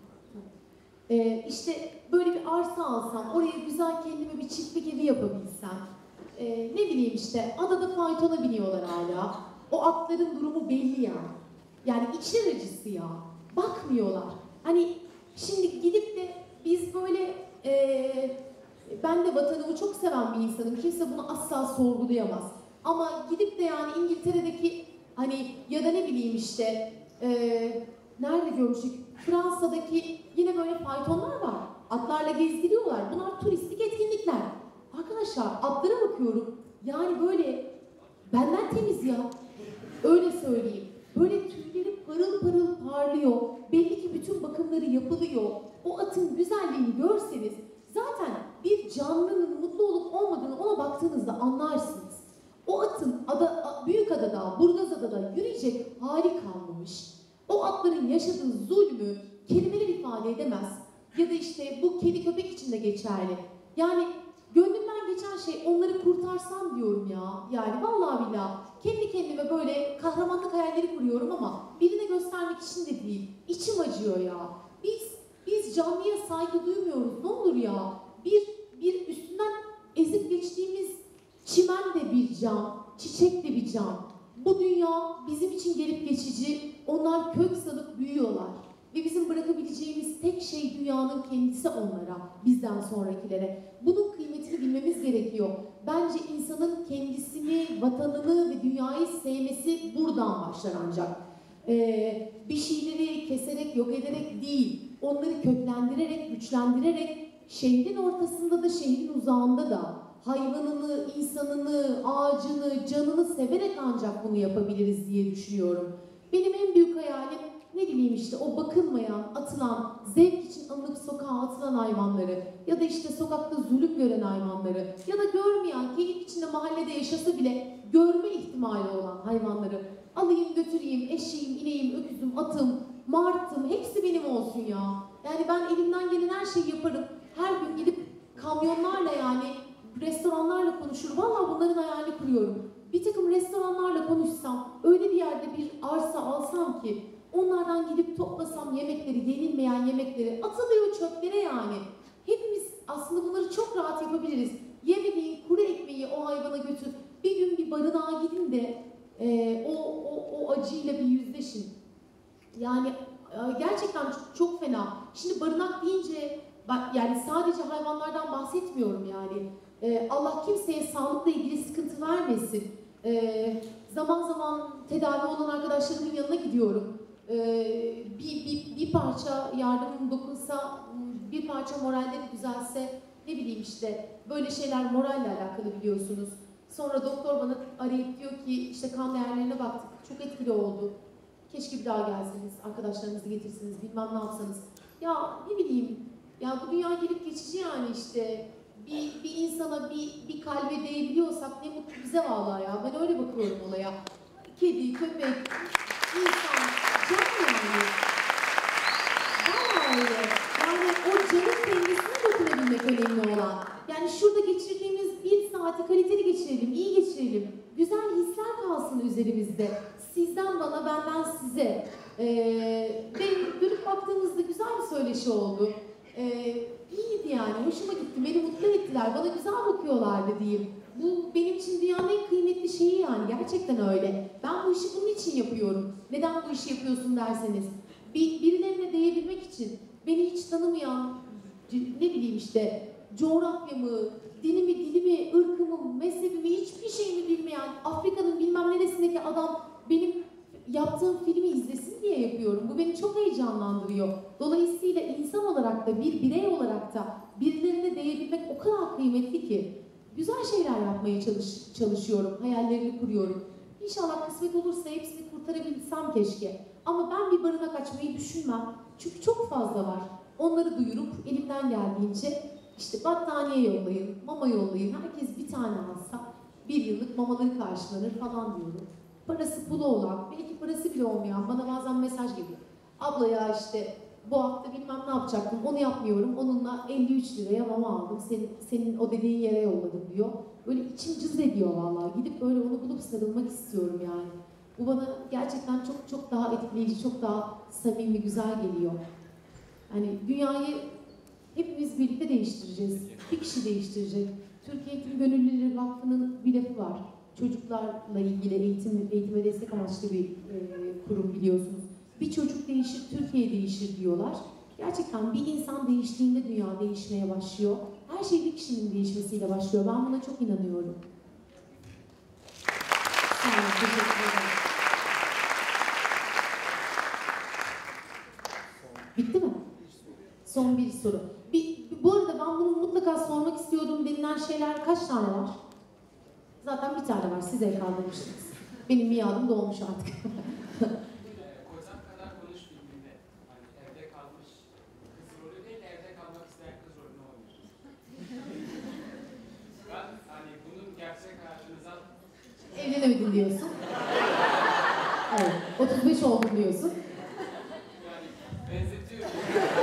Ee, işte böyle bir arsa alsam, oraya güzel kendime bir çiftlik evi yapabilsem, ee, ne bileyim işte adada faytona biniyorlar hala, o atların durumu belli yani. Yani içler acısı ya, bakmıyorlar. Hani şimdi gidip de biz böyle, ee, ben de vatanımı çok seven bir insanım, kimse bunu asla sorgulayamaz. Ama gidip de yani İngiltere'deki hani ya da ne bileyim işte, ee, nerede görmüştük? Fransa'daki yine böyle faytonlar var. Atlarla gezdiriyorlar. Bunlar turistik etkinlikler. Arkadaşlar atlara bakıyorum. Yani böyle benden temiz ya. Öyle söyleyeyim. Böyle tüyleri parıl parıl parlıyor. Belli ki bütün bakımları yapılıyor. O atın güzelliğini görseniz zaten bir canlının mutlu olup olmadığını ona baktığınızda anlarsınız. O atın ada, büyük adada, Burgazada'da yürüyecek hali kalmamış. O atların yaşadığı zulmü kelimeler ifade edemez. Ya da işte bu kedi köpek için de geçerli. Yani gönlümden geçen şey onları kurtarsam diyorum ya. Yani vallahi billahi kendi kendime böyle kahramanlık hayalleri kuruyorum ama birine göstermek için de değil. İçim acıyor ya. Biz biz canlıya saygı duymuyoruz. Ne olur ya. Bir bir üstünden ezip geçtiğimiz çimen de bir can, çiçek de bir can. Bu dünya bizim için gelip geçici. Onlar kök salıp büyüyorlar. Ve bizim bırakabileceğimiz tek şey dünyanın kendisi onlara, bizden sonrakilere. Bunun kıymetini bilmemiz gerekiyor. Bence insanın kendisini, vatanını ve dünyayı sevmesi buradan başlar ancak. Ee, bir şeyleri keserek, yok ederek değil, onları köklendirerek, güçlendirerek, şehrin ortasında da, şehrin uzağında da hayvanını, insanını, ağacını, canını severek ancak bunu yapabiliriz diye düşünüyorum. Benim en büyük hayalim, ne bileyim işte o bakılmayan, atılan, zevk için alınıp sokağa atılan hayvanları ya da işte sokakta zulüm gören hayvanları ya da görmeyen, keyif içinde mahallede yaşasa bile görme ihtimali olan hayvanları alayım götüreyim, eşeğim, ineğim, öküzüm, atım, martım hepsi benim olsun ya. Yani ben elimden gelen her şeyi yaparım. Her gün gidip kamyonlarla yani restoranlarla konuşur. Vallahi bunların hayalini kuruyorum. bir takım restoranlarla konuşsam, öyle bir yerde bir arsa alsam ki onlardan gidip toplasam yemekleri, yenilmeyen yemekleri, atılıyor çöplere yani. Hepimiz aslında bunları çok rahat yapabiliriz. Yemediğin kuru ekmeği o hayvana götür. Bir gün bir barınağa gidin de e, o, o, o acıyla bir yüzleşin. Yani e, gerçekten çok, çok fena. Şimdi barınak deyince bak, yani sadece hayvanlardan bahsetmiyorum yani. E, Allah kimseye sağlıkla ilgili sıkıntı vermesin. E, zaman zaman tedavi olan arkadaşlarımın yanına gidiyorum. E, bir, bir, bir parça yardımım dokunsa, bir parça moralleri düzelse, ne bileyim işte böyle şeyler moralle alakalı biliyorsunuz. Sonra doktor bana arayıp diyor ki işte kan değerlerine baktık, çok etkili oldu. Keşke bir daha gelseniz, arkadaşlarınızı getirsiniz, bilmem ne yapsanız. Ya ne bileyim, ya bu dünya gelip geçici yani işte. Bir, bir insana, bir, bir kalbe değebiliyorsak ne mutlu bize vallahi ya. Ben öyle bakıyorum olaya. Kedi, köpek, insan, can yani. Vallahi öyle. Yani o canın kendisine dokunabilmek önemli olan. Yani şurada geçirdiğimiz bir saati kaliteli geçirelim, iyi geçirelim. Güzel hisler kalsın üzerimizde. Sizden bana, benden size. Ee, ve dönüp baktığımızda güzel bir söyleşi oldu. Ee, iyiydi yani, hoşuma gitti, beni mutlu ettiler, bana güzel bakıyorlardı diyeyim. Bu benim için dünyanın en kıymetli şeyi yani, gerçekten öyle. Ben bu işi bunun için yapıyorum. Neden bu işi yapıyorsun derseniz, bir, birilerine değebilmek için, beni hiç tanımayan, ne bileyim işte, coğrafyamı, dinimi, dilimi, ırkımı, mezhebimi, hiçbir şeyimi bilmeyen, Afrika'nın bilmem neresindeki adam benim yaptığım filmi izlesin diye yapıyorum. Bu beni çok heyecanlandırıyor. Dolayısıyla insan olarak da, bir birey olarak da birilerine değebilmek o kadar kıymetli ki. Güzel şeyler yapmaya çalış, çalışıyorum, hayallerini kuruyorum. İnşallah kısmet olursa hepsini kurtarabilsem keşke. Ama ben bir barınak açmayı düşünmem. Çünkü çok fazla var. Onları duyurup elimden geldiğince işte battaniye yollayın, mama yollayın. Herkes bir tane alsa bir yıllık mamaları karşılanır falan diyorum. Parası pulu olan, belki parası bile olmayan bana bazen mesaj geliyor. Abla ya işte bu hafta bilmem ne yapacaktım, onu yapmıyorum. Onunla elli üç liraya mama aldım, senin, senin o dediğin yere yolladım diyor. Böyle içim cız ediyor vallahi. Gidip böyle onu bulup sarılmak istiyorum yani. Bu bana gerçekten çok çok daha etkileyici, çok daha samimi, güzel geliyor. Hani dünyayı hepimiz birlikte değiştireceğiz. Bir kişi değiştirecek. Türkiye Eğitim Gönüllüleri Vakfı'nın bir lafı var. Çocuklarla ilgili eğitim, eğitime destek amaçlı bir e, kurum biliyorsunuz. Bir çocuk değişir, Türkiye değişir diyorlar. Gerçekten bir insan değiştiğinde dünya değişmeye başlıyor. Her şey bir kişinin değişmesiyle başlıyor. Ben buna çok inanıyorum. Sağ olun, teşekkür ederim. Bitti mi? Son bir soru. Bir, bu arada ben bunu mutlaka sormak istiyordum denilen şeyler kaç tane var? Zaten bir tane var, size kaldırmıştınız. Benim miadım dolmuş artık. Kocam kadar konuş filminde hani evde kalmış kız rolü değil de evde kalmak isteyen kız rolünü oynuyor. Ben hani bunun gerçek hayatınıza... Evlenemedin diyorsun. Evet, otuz beş oldum diyorsun. Yani benzetiyorum.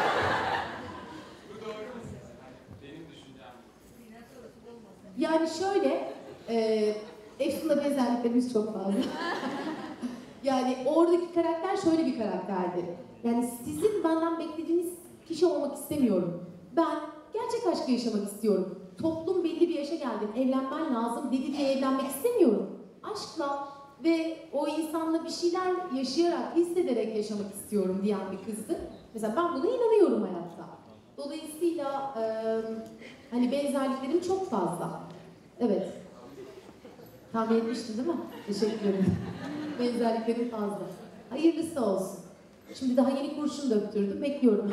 Bu doğru mu? Hani benim düşüncem. Yani şöyle, e, Efsun'la benzerliklerimiz çok fazla. Yani oradaki karakter şöyle bir karakterdi. Yani sizin benden beklediğiniz kişi olmak istemiyorum. Ben gerçek aşkı yaşamak istiyorum. Toplum belli bir yaşa geldin, evlenmen lazım dedi diye evlenmek istemiyorum. Aşkla ve o insanla bir şeyler yaşayarak, hissederek yaşamak istiyorum diyen bir kızdı. Mesela ben buna inanıyorum hayatta. Dolayısıyla e, hani benzerliklerim çok fazla. Evet. Tahmin etmiştin değil mi? Teşekkür ederim. Benzerliklerim fazla. Hayırlısı olsun. Şimdi daha yeni kurşun döktürdüm. Bekliyorum.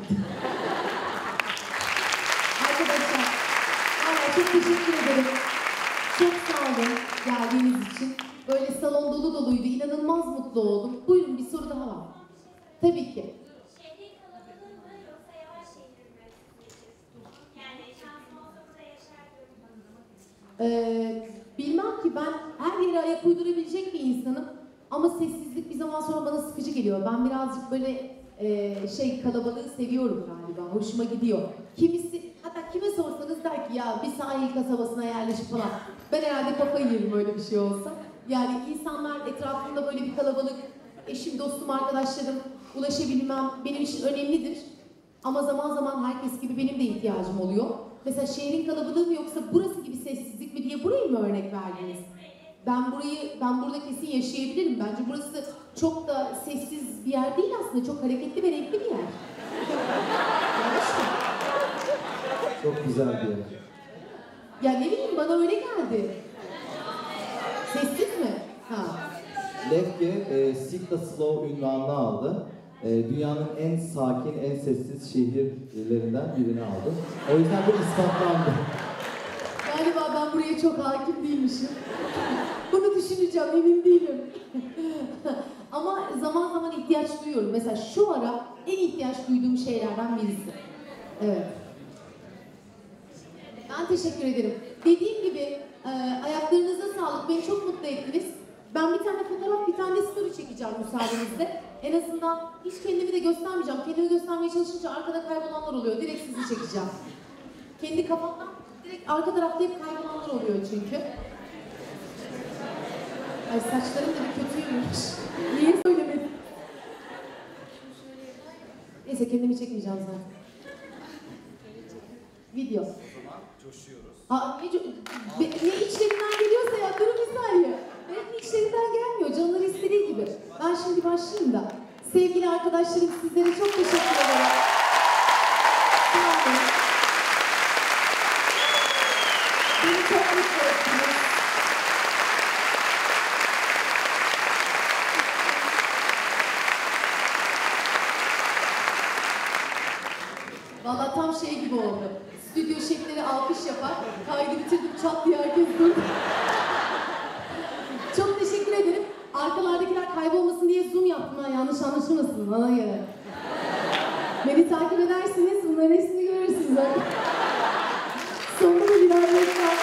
Arkadaşlar, vallahi çok teşekkür ederim. Çok sağ olun geldiğiniz için. Böyle salon dolu doluydu. İnanılmaz mutlu oldum. Buyurun, bir soru daha var. Tabii ki. Şehrin kalabalığı mı yoksa yavaş şehir mi? Yani şansım olsa burada yaşar Ee, bilmem ki, ben her yere ayak uydurabilecek bir insanım. Ama sessizlik bir zaman sonra bana sıkıcı geliyor. Ben birazcık böyle e, şey kalabalığı seviyorum galiba. Hoşuma gidiyor. Kimisi, hatta kime sorsanız der ki ya bir sahil kasabasına yerleşip falan. Ben herhalde kafayı yerim öyle bir şey olsa. Yani insanlar etrafında böyle bir kalabalık, eşim, dostum, arkadaşlarım, ulaşabilmem benim için önemlidir. Ama zaman zaman herkes gibi benim de ihtiyacım oluyor. Mesela şehrin kalabalığı mı yoksa burası gibi sessizlik mi diye burayı mı örnek verdiniz? Ben burayı, ben burada kesin yaşayabilirim. Bence burası çok da sessiz bir yer değil aslında. Çok hareketli ve renkli bir yer. Çok güzel bir yer. Ya ne bileyim, bana öyle geldi. Sessiz mi? Ha. Lefke, e, Seek the Slow ünvanını aldı. E, dünyanın en sakin, en sessiz şehirlerinden birini aldı. O yüzden bu ispatlandı. Galiba ben buraya çok hakim değilmişim. Bunu düşüneceğim, emin değilim. Ama zaman zaman ihtiyaç duyuyorum. Mesela şu ara en ihtiyaç duyduğum şeylerden birisi. Evet. Ben teşekkür ederim. Dediğim gibi e, ayaklarınıza sağlık. Beni çok mutlu ettiniz. Ben bir tane fotoğraf, bir tane story çekeceğim müsaadenizle. En azından hiç kendimi de göstermeyeceğim. Kendimi göstermeye çalışınca arkada kaybolanlar oluyor. Direkt sizi çekeceğim. Kendi kafamdan direkt arka tarafta hep kaybolanlar oluyor çünkü. Ay saçlarım da bir kötüymüş. Niye söylemedim? Neyse kendimi çekmeyeceğim zaten. Video. O zaman coşuyoruz. Aa, ne, ne içlerinden geliyorsa ya, durun bir saniye. Benim içlerinden gelmiyor, canları istediği gibi. Ben şimdi başlayayım da. Sevgili arkadaşlarım, sizlere çok teşekkür ederim. Sağ olun. Beni çok mutlu ettiniz. Valla tam şey gibi oldu. Stüdyo şefleri alkış yapar, kaydı bitirdim çat diye herkes durdu. Çok teşekkür ederim. Arkalardakiler kaybolmasın diye zoom yaptım ha, yanlış anlaşılmasın bana göre. Beni takip edersiniz, bunların hepsini görürsünüz. Sonunda da bir daha bekler.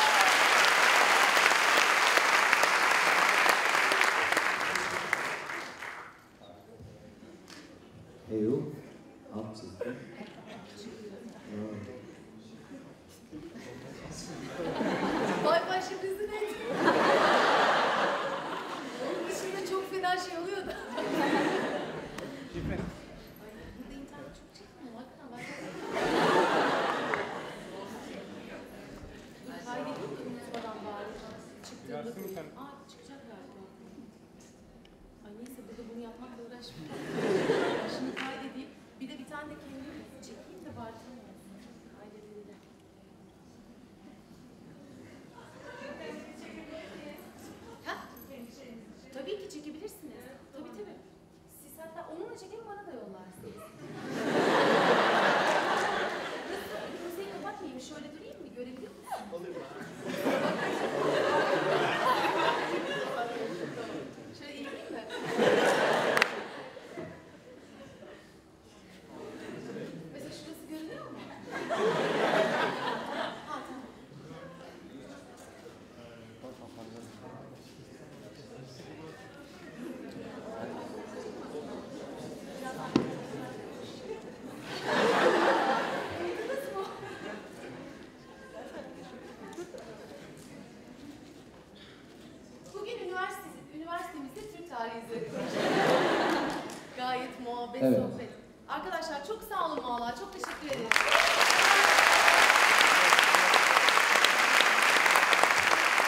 Eylül, alt çizgi. Bay bay sürprizi neydi? Onun dışında çok fena şey oluyor da. Burada internet çok çekmiyor. Hakikaten bak. Dur kaydedeyim de unutmadan bari. Çıktığında. Aa çıkacak galiba. Ay neyse burada bunu yapmakla uğraşmayayım. Şimdi kaydedeyim. Bir de bir tane de kendim çekeyim de bari tamam olsun. Kaydedildi. Ha? Tabii ki çekebilirsiniz. Tabii tabii. Siz hatta onunla çekin, bana da yollarsınız. Nasıl? Kimseyi kapatmayayım. Şöyle durayım mı? Görebilir misin? Olur mu? Şöyle eğileyim mi? Mesela şurası görünüyor mu? Ha tamam. Bugün üniversite, üniversitemizde Türk tarihi üzerine konuşacağız. Gayet muhabbet, Evet. sohbet. Arkadaşlar çok sağ olun valla, çok teşekkür ederim.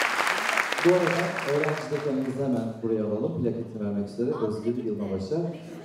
Bu arada öğrenci dekanımızı hemen buraya alalım. Plaketini vermek üzere Özgür Yılmabaş'a.